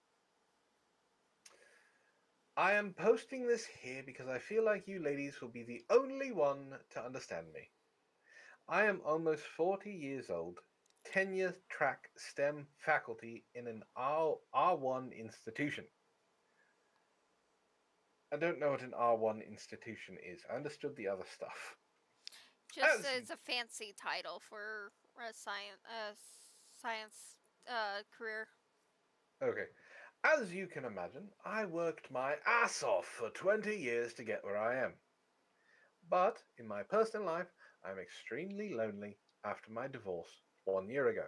I am posting this here because I feel like you ladies will be the only one to understand me. I am almost forty years old, tenure track STEM faculty in an R R1 institution. I don't know what an R one institution is. I understood the other stuff. Just As- it's a fancy title for a science uh, science uh, career. Okay. As you can imagine, I worked my ass off for twenty years to get where I am. But in my personal life, I'm extremely lonely after my divorce one year ago.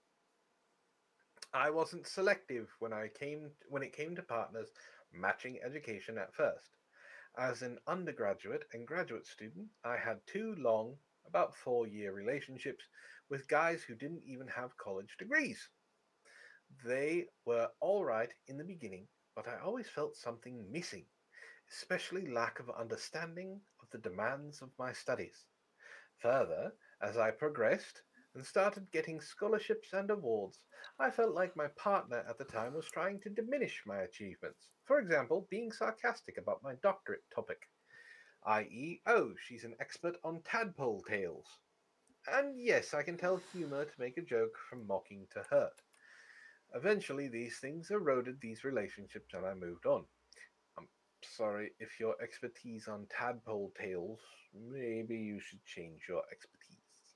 I wasn't selective when I came when it came to partners matching education at first. As an undergraduate and graduate student, I had two long, about four-year relationships with guys who didn't even have college degrees. They were all right in the beginning, but I always felt something missing, especially lack of understanding of the demands of my studies. Further, as I progressed and started getting scholarships and awards, I felt like my partner at the time was trying to diminish my achievements. For example, being sarcastic about my doctorate topic, that is, oh, she's an expert on tadpole tails. And yes, I can tell humour to make a joke from mocking to hurt. Eventually, these things eroded these relationships and I moved on. I'm sorry, if your expertise on tadpole tails, maybe you should change your expertise.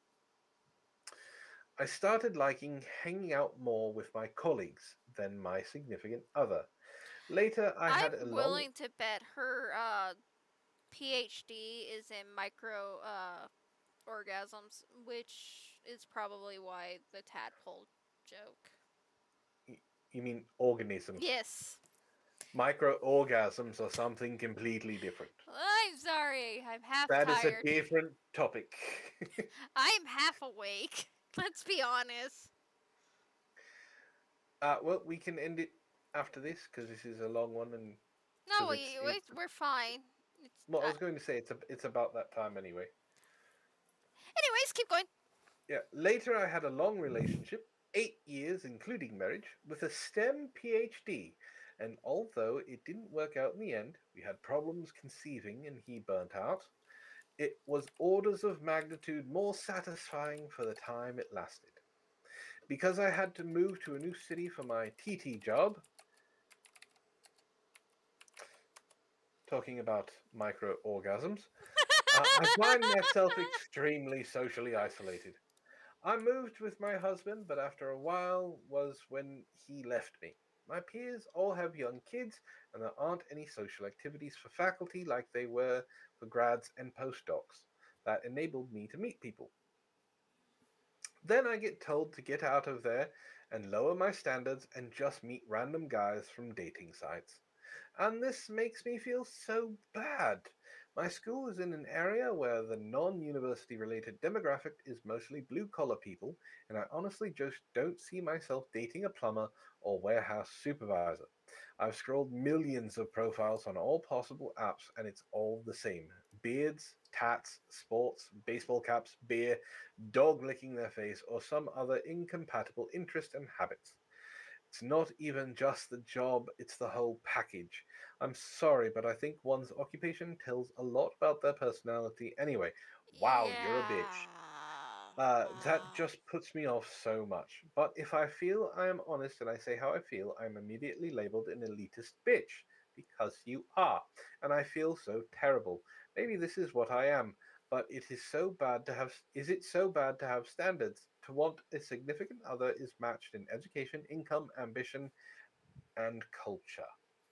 I started liking hanging out more with my colleagues than my significant other. Later, I had a I'm long... willing to bet her uh, PhD is in micro uh, orgasms, which is probably why the tadpole joke. You mean organisms? Yes. Microorgasms are something completely different. I'm sorry. I'm half That is tired. a different topic. I'm half awake. Let's be honest. Uh, well, we can end it after this because this is a long one, and No, 'cause we, it's- we, it's- we're fine. It's, well, I uh, was going to say it's a, it's about that time anyway. anyways, keep going. Yeah. Later, I had a long relationship, eight years including marriage, with a STEM PhD. And although it didn't work out in the end, we had problems conceiving and he burnt out. It was orders of magnitude more satisfying for the time it lasted. Because I had to move to a new city for my T T job, talking about micro-orgasms, uh, I find myself extremely socially isolated. I moved with my husband, but after a while was when he left me. My peers all have young kids, and there aren't any social activities for faculty like they were for grads and postdocs that enabled me to meet people. Then I get told to get out of there and lower my standards and just meet random guys from dating sites. And this makes me feel so bad. My school is in an area where the non-university related demographic is mostly blue-collar people, and I honestly just don't see myself dating a plumber or warehouse supervisor. I've scrolled millions of profiles on all possible apps, and it's all the same. Beards, tats, sports, baseball caps, beer, dog licking their face, or some other incompatible interest and habits. It's not even just the job, it's the whole package. I'm sorry, but I think one's occupation tells a lot about their personality anyway. Wow, yeah. you're a bitch. Uh, that just puts me off so much. But if I feel I am honest and I say how I feel, I'm immediately labeled an elitist bitch. Because you are. And I feel so terrible. Maybe this is what I am. But it is so bad to have... Is it so bad to have standards? To want a significant other is matched in education, income, ambition, and culture.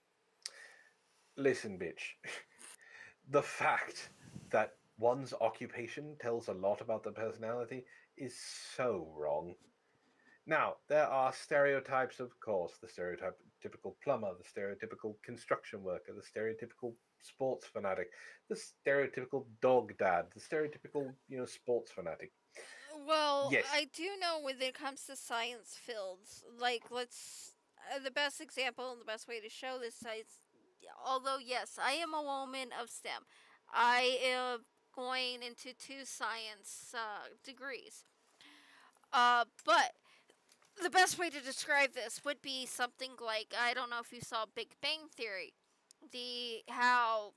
Listen, bitch. The fact that one's occupation tells a lot about the personality is so wrong. Now, there are stereotypes, of course. The stereotypical plumber, the stereotypical construction worker, the stereotypical sports fanatic, the stereotypical dog dad, the stereotypical, you know, sports fanatic. Well, Yes. I do know when it comes to science fields, like, let's, uh, the best example and the best way to show this science, although, yes, I am a woman of STEM, I am going into two science uh, degrees. Uh, but the best way to describe this would be something like, I don't know if you saw Big Bang Theory, the how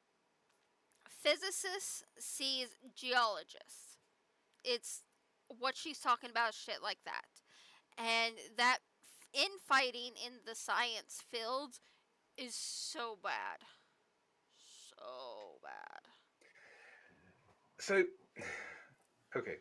physicists sees geologists. It's what she's talking about, shit like that. And that infighting in the science field is so bad. So bad. So, okay.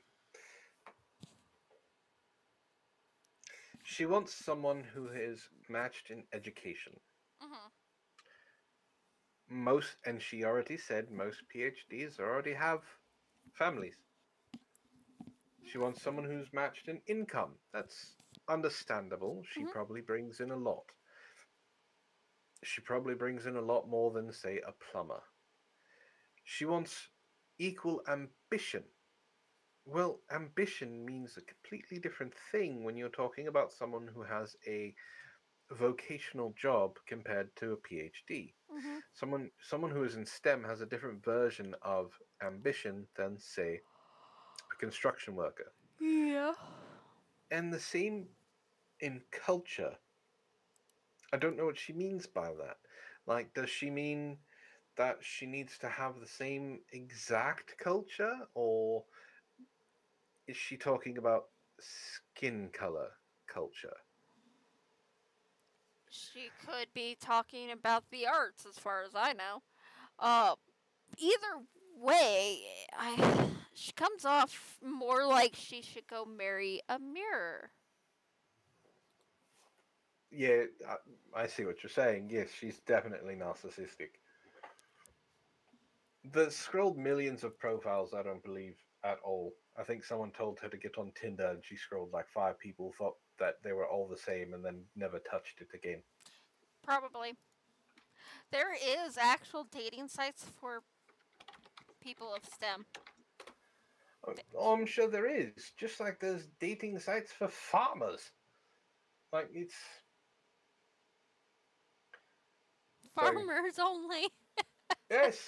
She wants someone who is matched in education. Mm-hmm. Most, and she already said most PhDs already have families. She wants someone who's matched in income. That's understandable. She Mhm. probably brings in a lot. She probably brings in a lot more than, say, a plumber. She wants equal ambition. Well, ambition means a completely different thing when you're talking about someone who has a vocational job compared to a PhD. Mhm. Someone someone who is in STEM has a different version of ambition than, say, a construction worker. Yeah. And the same in culture. I don't know what she means by that. Like, does she mean that she needs to have the same exact culture, or is she talking about skin color culture? She could be talking about the arts, as far as I know. Uh, either way, I she comes off more like she should go marry a mirror. Yeah, I, I see what you're saying. Yes, she's definitely narcissistic. The scrolled millions of profiles, I don't believe at all. I think someone told her to get on Tinder and she scrolled like five people, thought that they were all the same, and then never touched it again. Probably. There is actual dating sites for people of STEM. Oh, I'm sure there is. Just like there's dating sites for farmers. Like, it's... Farmers only. Yes.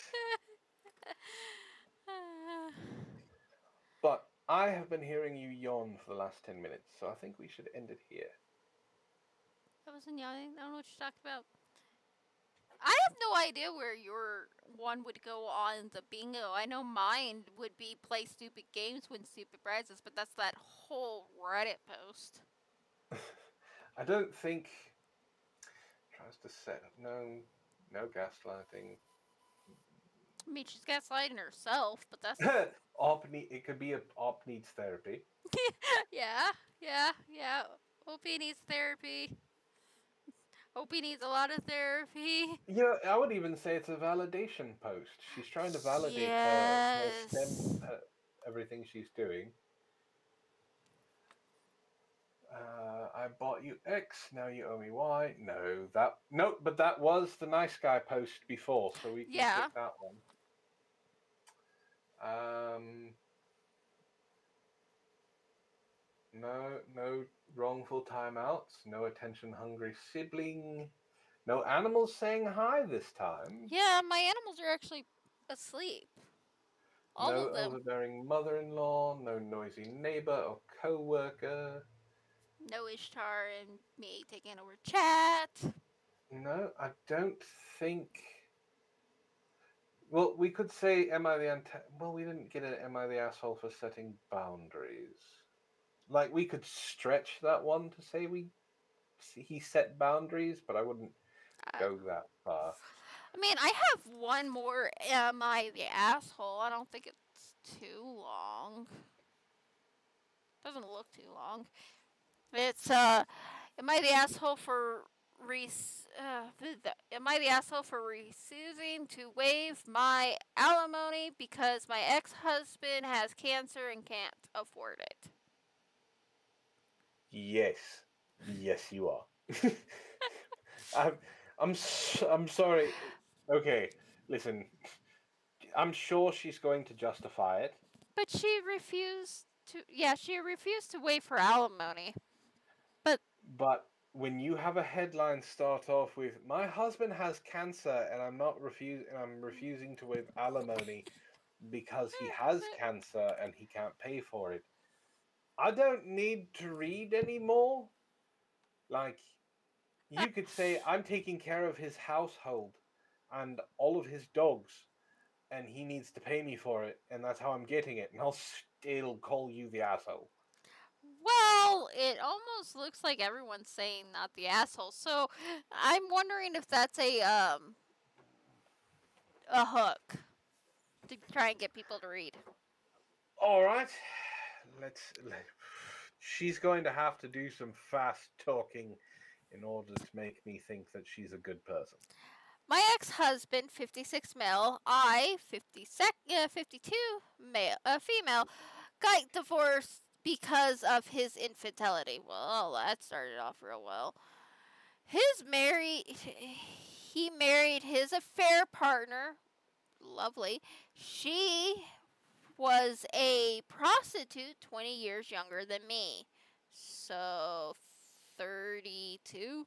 But I have been hearing you yawn for the last ten minutes, so I think we should end it here. I wasn't yawning. I don't know what you're talking about. I have no idea where your one would go on the bingo. I know mine would be play stupid games, win stupid prizes, but that's that whole Reddit post. I don't think... Tries to set up... No, no gaslighting. I mean, she's gaslighting herself, but that's... Op need, it could be a op needs therapy. yeah, yeah, yeah. O P needs therapy. Opie needs a lot of therapy. Yeah, I would even say it's a validation post. She's trying to validate her, her Yes. STEM, her, everything she's doing. Uh, I bought you X, now you owe me Y. No, that no, but that was the nice guy post before, so we can Yeah. skip that one. Um, no, no wrongful timeouts. No attention-hungry sibling. No animals saying hi this time. Yeah, my animals are actually asleep. All no of them. overbearing mother-in-law. No noisy neighbor or co-worker. No Ishtar and me taking over chat. No, I don't think. Well, we could say, am I the anta- Well, we didn't get an am I the asshole for setting boundaries. Like, we could stretch that one to say we he set boundaries, but I wouldn't go that far. I mean, I have one more am I the asshole. I don't think it's too long. Doesn't look too long. It's, uh, am I the asshole for re- uh, am I the asshole for refusing to waive my alimony because my ex-husband has cancer and can't afford it? Yes, yes, you are. I'm, I'm, s- I'm sorry. Okay, listen. I'm sure she's going to justify it. But she refused to, yeah, she refused to waive her alimony. But But when you have a headline start off with "My husband has cancer and I'm not refuse and I'm refusing to waive alimony because he has cancer and he can't pay for it," I don't need to read anymore. Like, you could say, "I'm taking care of his household and all of his dogs, and he needs to pay me for it, and that's how I'm getting it," and I'll still call you the asshole. Well, it almost looks like everyone's saying not the asshole. So I'm wondering if that's a um a hook to try and get people to read. All right, let's. Let, she's going to have to do some fast talking in order to make me think that she's a good person. My ex-husband, fifty-six male, I, fifty-six, uh, fifty-two male, uh, female, got divorced because of his infidelity. Well, that started off real well. His married, he married his affair partner. Lovely. She was a prostitute twenty years younger than me. So, thirty-two.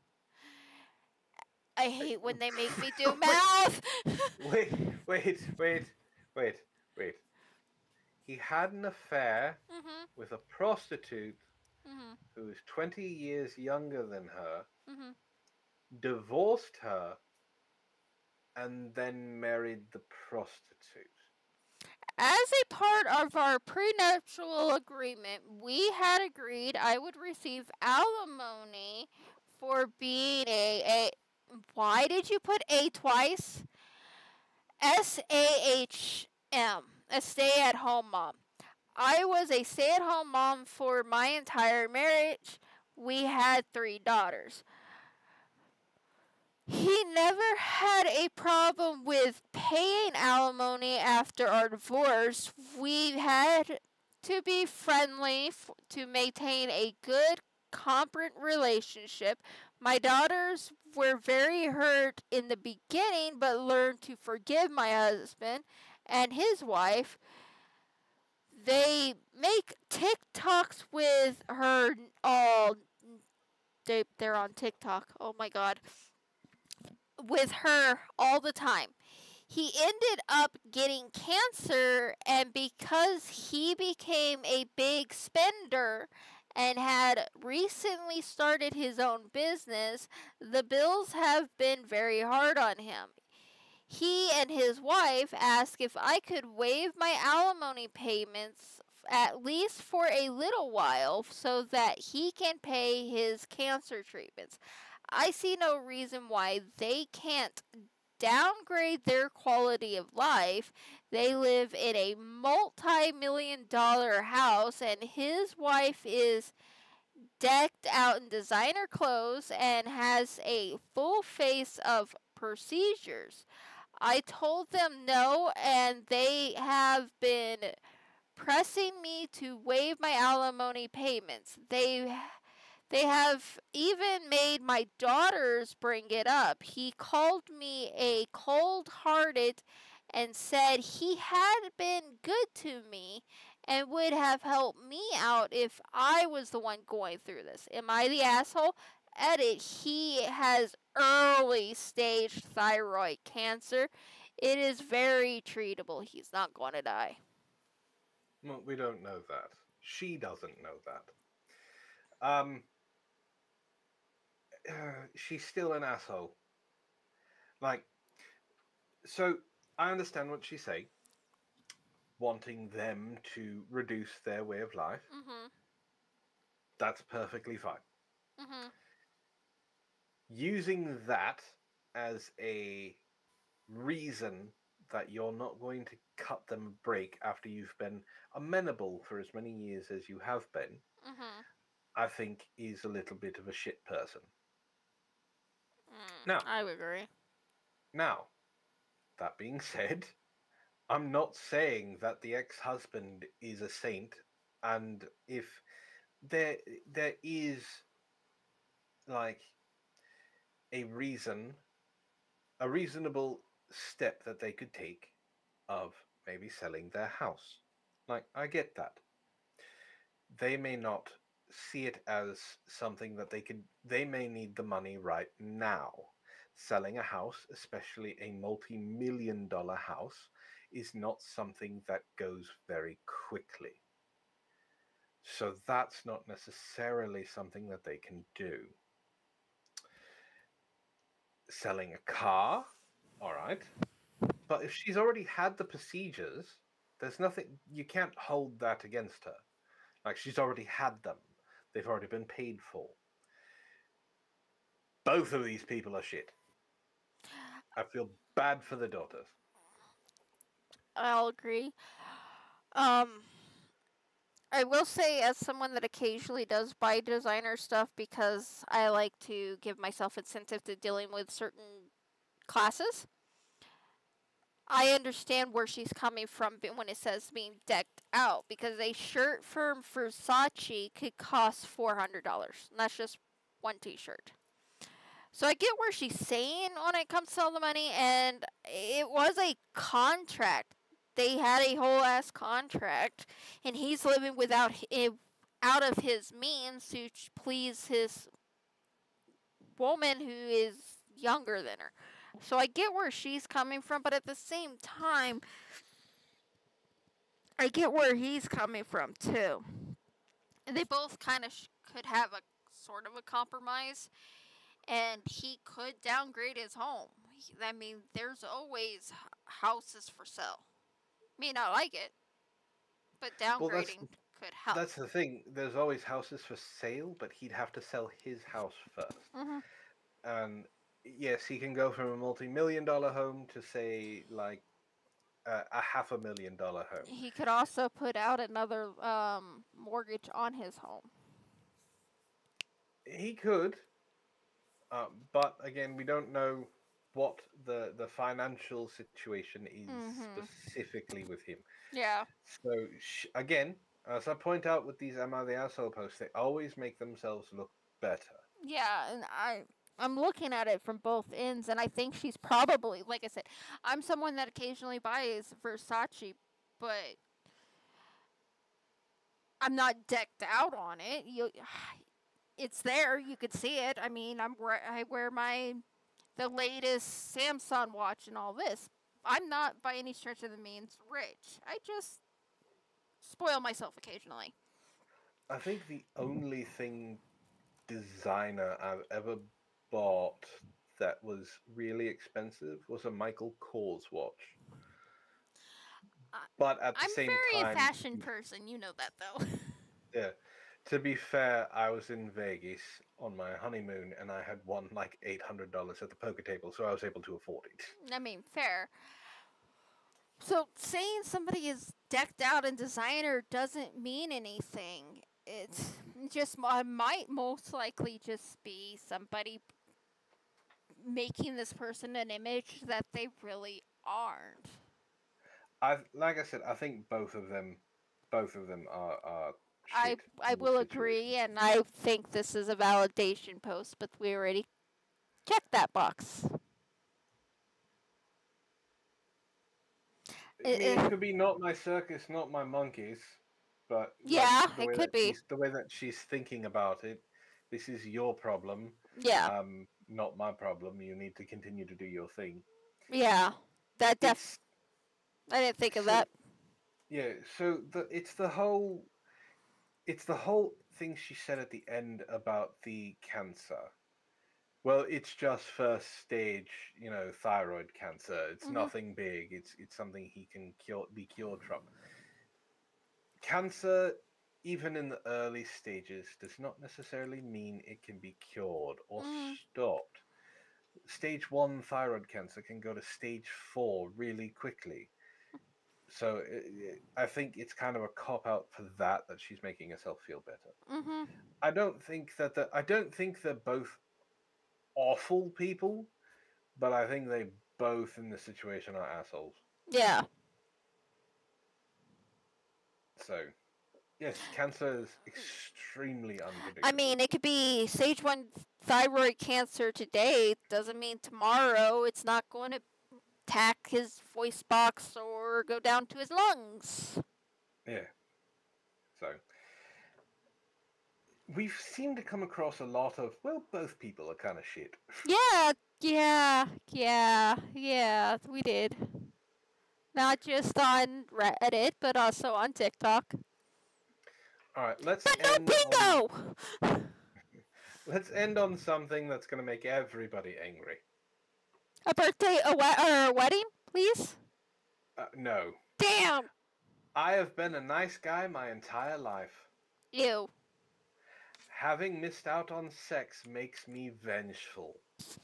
I hate when they make me do math. Wait, wait, wait, wait, wait. He had an affair Mhm. with a prostitute Mhm. who is twenty years younger than her, Mhm. divorced her, and then married the prostitute. As a part of our prenuptial agreement, we had agreed I would receive alimony for being a, a why did you put A twice? S A H M, a stay-at-home mom. I was a stay-at-home mom for my entire marriage. We had three daughters. He never had a problem with paying alimony after our divorce. We had to be friendly f- to maintain a good, competent relationship. My daughters were very hurt in the beginning, but learned to forgive my husband and his wife. They make TikToks with her all. They, they're on TikTok. Oh my god. With her all the time. He ended up getting cancer, and because he became a big spender and had recently started his own business, the bills have been very hard on him. He and his wife asked if I could waive my alimony payments at least for a little while so that he can pay his cancer treatments. I see no reason why they can't downgrade their quality of life. They live in a multi-million dollar house, and his wife is decked out in designer clothes and has a full face of procedures. I told them no, and they have been pressing me to waive my alimony payments. They they have even made my daughters bring it up. He called me a cold-hearted and said he had been good to me and would have helped me out if I was the one going through this. Am I the asshole? Edit, he has early stage thyroid cancer. It is very treatable. He's not going to die. Well, we don't know that. She doesn't know that. Um, uh, she's still an asshole. Like, so I understand what she's saying. Wanting them to reduce their way of life. Mm-hmm. That's perfectly fine. Mm-hmm. Using that as a reason that you're not going to cut them a break after you've been amenable for as many years as you have been, Mm-hmm. I think is a little bit of a shit person. Mm, Now, I would agree. Now, that being said, I'm not saying that the ex-husband is a saint, and if there there is like a reason, a reasonable step that they could take of maybe selling their house. Like, I get that. They may not see it as something that they could, they may need the money right now. Selling a house, especially a multi-million dollar house, is not something that goes very quickly. So that's not necessarily something that they can do. Selling a car, all right. But if she's already had the procedures, there's nothing, you can't hold that against her. Like, she's already had them. They've already been paid for. Both of these people are shit. I feel bad for the daughters. I'll agree. Um, I will say, as someone that occasionally does buy designer stuff because I like to give myself incentive to dealing with certain classes, I understand where she's coming from when it says being decked out, because a shirt from Versace could cost four hundred dollars, and that's just one t-shirt. So I get where she's saying when it comes to all the money, and it was a contract. They had a whole ass contract, and he's living without it, out of his means to please his woman who is younger than her. So I get where she's coming from, but at the same time, I get where he's coming from too. And they both kind of sh- could have a sort of a compromise, and he could downgrade his home. He, I mean, there's always houses for sale. May not like it, but downgrading Well, that's, could help. that's the thing. There's always houses for sale, but he'd have to sell his house first. Mm-hmm. And yes, he can go from a multi-million dollar home to, say, like a, a half a million dollar home. He could also put out another um, mortgage on his home. He could, uh, but again, we don't know what the the financial situation is Mhm. specifically with him. Yeah. So sh- again, as I point out with these "Am I the Asshole" posts, they always make themselves look better. Yeah, and I I'm looking at it from both ends, and I think she's probably, like I said, I'm someone that occasionally buys Versace, but I'm not decked out on it. You, it's there. You could see it. I mean, I'm I wear my the latest Samsung watch and all this. I'm not by any stretch of the means rich. I just spoil myself occasionally. I think the only thing designer I've ever bought that was really expensive was a Michael Kors watch. But at the I'm same very time, a fashion person. You know that, though. yeah. To be fair, I was in Vegas on my honeymoon, and I had won like eight hundred dollars at the poker table, so I was able to afford it. I mean, fair. So saying somebody is decked out in designer doesn't mean anything. It's just I might most likely just be somebody making this person an image that they really aren't. I like I said, I think both of them, both of them are are I shit I in this will situation. agree, and I think this is a validation post, but we already checked that box. I mean, it could be not my circus, not my monkeys, but like, Yeah, the it way could that be. she's- the way that she's thinking about it. This is your problem. Yeah. Um, not my problem. You need to continue to do your thing. Yeah, that def. I didn't think of so- that. Yeah. So the it's the whole, it's the whole thing she said at the end about the cancer. Well, it's just first stage, you know, thyroid cancer. It's Mhm. nothing big. It's it's something he can cure, be cured from. Cancer, even in the early stages, does not necessarily mean it can be cured or Mm. stopped. Stage one thyroid cancer can go to stage four really quickly. So i I think it's kind of a cop out for that that she's making herself feel better. Mhm. I don't think that the, I don't think they're both awful people, but I think they both in the situation are assholes. Yeah. So, yes, cancer is extremely unpredictable. I mean, it could be stage one thyroid cancer today. Doesn't mean tomorrow it's not going to attack his voice box or go down to his lungs. Yeah. So, we've seemed to come across a lot of, well, both people are kind of shit. Yeah, yeah, yeah, yeah, we did. Not just on Reddit, but also on TikTok. All right, let's But no end bingo! on, let's end on something that's going to make everybody angry. A birthday, a we- or a wedding, please? Uh, no. Damn! I have been a nice guy my entire life. Ew. Having missed out on sex makes me vengeful.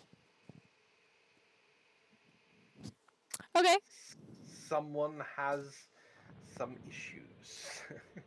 Okay. Someone has some issues.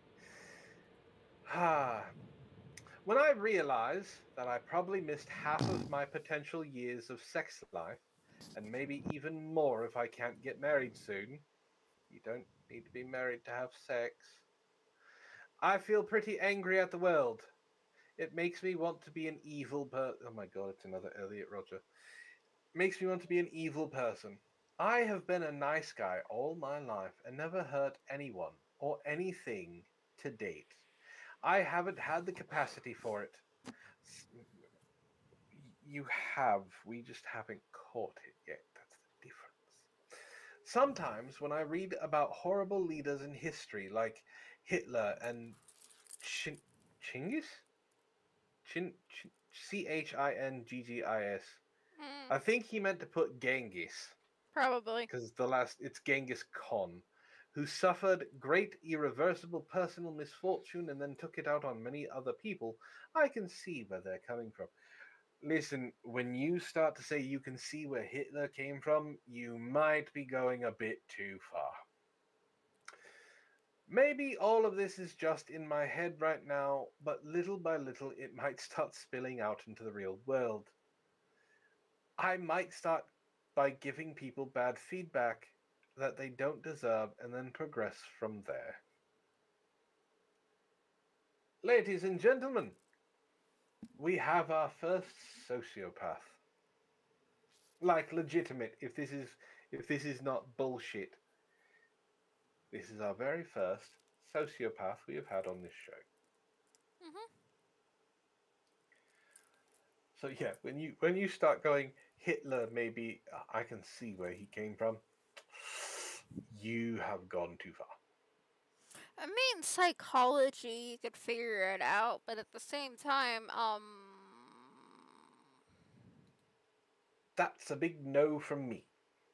Ah. When I realize that I probably missed half of my potential years of sex life, and maybe even more if I can't get married soon, you don't need to be married to have sex, I feel pretty angry at the world. It makes me want to be an evil per- oh my god, it's another Elliot Roger. Makes me want to be an evil person. I have been a nice guy all my life and never hurt anyone or anything to date. I haven't had the capacity for it. S- You have, we just haven't caught it yet. That's the difference. Sometimes when I read about horrible leaders in history like Hitler and Chin- Chinggis? Chin, Chin, C H I N G G I S. I think he meant to put Genghis. Probably. Because the last, it's Genghis Khan, who suffered great irreversible personal misfortune and then took it out on many other people. I can see where they're coming from. Listen, when you start to say you can see where Hitler came from, you might be going a bit too far. Maybe all of this is just in my head right now, but little by little it might start spilling out into the real world. I might start by giving people bad feedback that they don't deserve and then progress from there. Ladies and gentlemen, we have our first sociopath. Like legitimate, if this is if this is not bullshit. This is our very first sociopath we have had on this show. Mhm. So yeah, when you when you start going Hitler, maybe uh, I can see where he came from. You have gone too far. I mean, psychology, you could figure it out, but at the same time, um, That's a big no from me.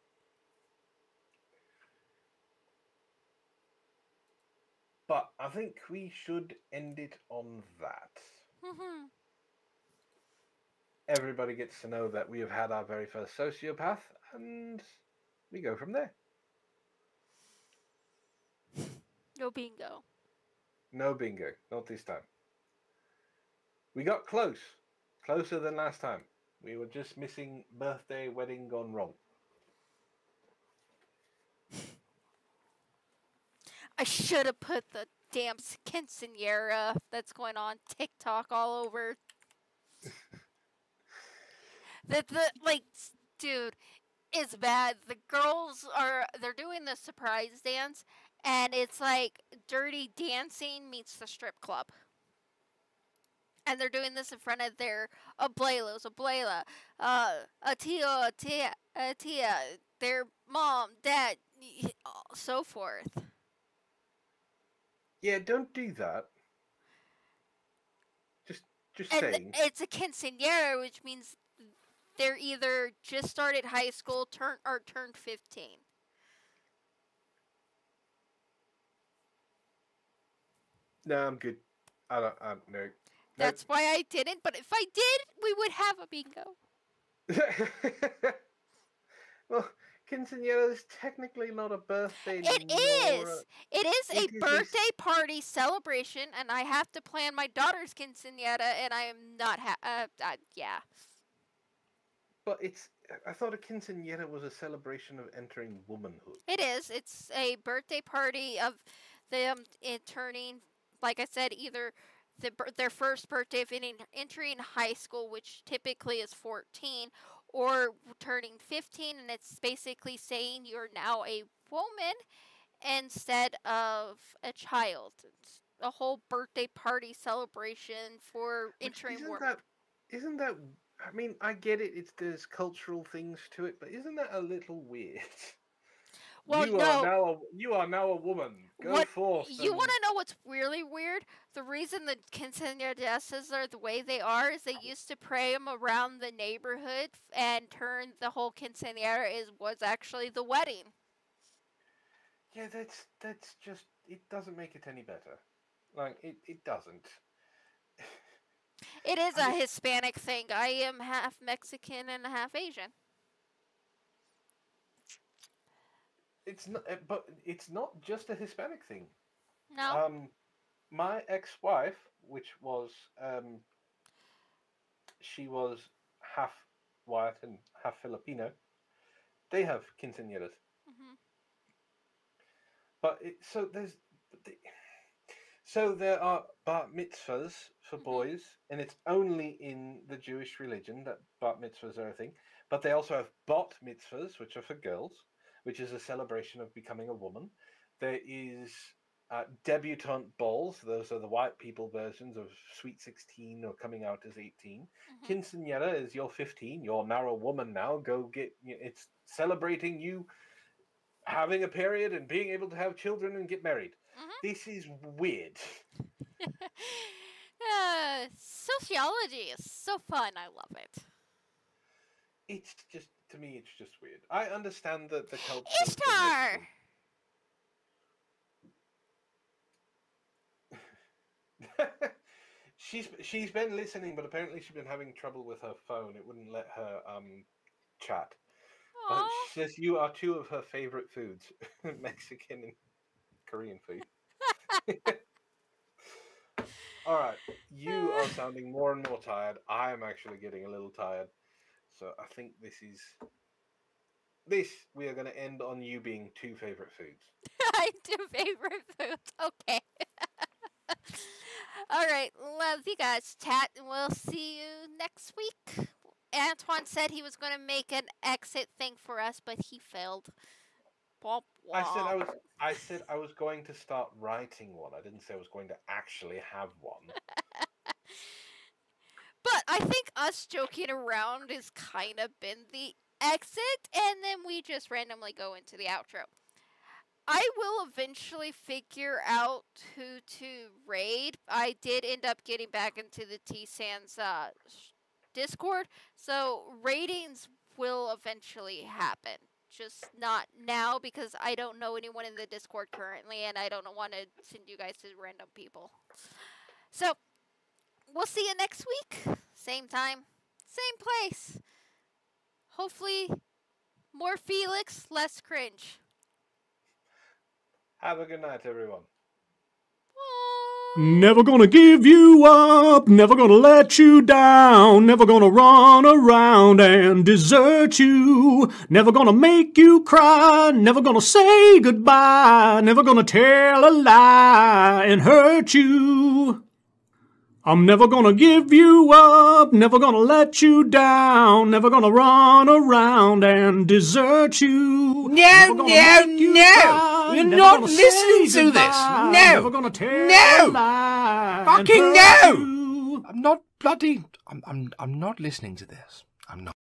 But I think we should end it on that. mhm. Everybody gets to know that we have had our very first sociopath, and we go from there. No bingo. No bingo, not this time. We got close. Closer than last time. We were just missing birthday wedding gone wrong. I should have put the damn quinceañera that's going on TikTok all over. That the like, dude, it's bad. The girls are they're doing the surprise dance, and it's like Dirty Dancing meets the strip club. And they're doing this in front of their abuelos, abuela, uh, a tío, a tia, a tia, their mom, dad, so forth. Yeah, don't do that. Just, just And saying. it's a quinceañera, which means they're either just started high school, turn or turned fifteen. No, I'm good. I don't. I don't know. That's why I didn't. But if I did, we would have a bingo. Well, quinceañera is technically not a birthday. It nor is. A, It is a it is birthday party celebration, and I have to plan my daughter's quinceañera, and I am not. Ha- uh, uh, yeah. But it's. I thought a quinceañera was a celebration of entering womanhood. It is. It's a birthday party of them in turning, like I said, either the, their first birthday of entering, entering high school, which typically is fourteen, or turning fifteen, and it's basically saying you're now a woman instead of a child. It's a whole birthday party celebration for entering Isn't work. that? Isn't that? I mean, I get it. It's there's cultural things to it, but isn't that a little weird? Well, you no. are now a, you are now a woman. Go What forth. you and- want to know what's really weird? The reason the quinceañeras are the way they are is they used to pray them around the neighborhood and turn the whole quinceañera is was actually the wedding. Yeah, that's that's just it doesn't make it any better. Like it, it doesn't. It is a Hispanic thing. I am half Mexican and half Asian. It's not, uh, but it's not just a Hispanic thing. No. Um, my ex-wife, which was um, she was half white and half Filipino, they have quinceañeras. Mhm. But it, so there's, the, so there are bar mitzvahs for boys, and it's only in the Jewish religion that bar mitzvahs are a thing. But they also have bat mitzvahs, which are for girls, which is a celebration of becoming a woman. There is uh, debutante balls; those are the white people versions of Sweet sixteen or coming out as eighteen. Quinceañera is you're fifteen, you're now a woman. Now go get. It's celebrating you having a period and being able to have children and get married. This is weird. Uh, sociology is so fun. I love it. It's just to me, it's just weird. I understand that the culture. Ishtar. she's she's been listening, but apparently she's been having trouble with her phone. It wouldn't let her um chat. But she says you are two of her favorite foods: Mexican and Korean food. All right, you are sounding more and more tired. I am actually getting a little tired, so I think this is this. We are going to end on you being two favorite foods. I do favorite foods. Okay. All right. Love you guys. Chat, and we'll see you next week. Antoine said he was going to make an exit thing for us, but he failed. Womp I said I womp. was. I said I was going to start writing one. I didn't say I was going to actually have one. But I think us joking around has kind of been the exit, and then we just randomly go into the outro. I will eventually figure out who to raid. I did end up getting back into the T-Sans uh, sh- Discord, so ratings will eventually happen. Just not now because I don't know anyone in the Discord currently, and I don't want to send you guys to random people. So, we'll see you next week. Same time, same place. Hopefully, more Felix, less cringe. Have a good night, everyone. Aww. Never gonna give you up, never gonna let you down, never gonna run around and desert you, never gonna make you cry, never gonna say goodbye, never gonna tell a lie and hurt you. I'm never gonna give you up, never gonna let you down, never gonna run around and desert you. No, no, no! You're not listening to this! No! Never gonna tell a No! lie Fucking and hurt no! you. I'm not bloody... I'm, I'm, I'm not listening to this. I'm not.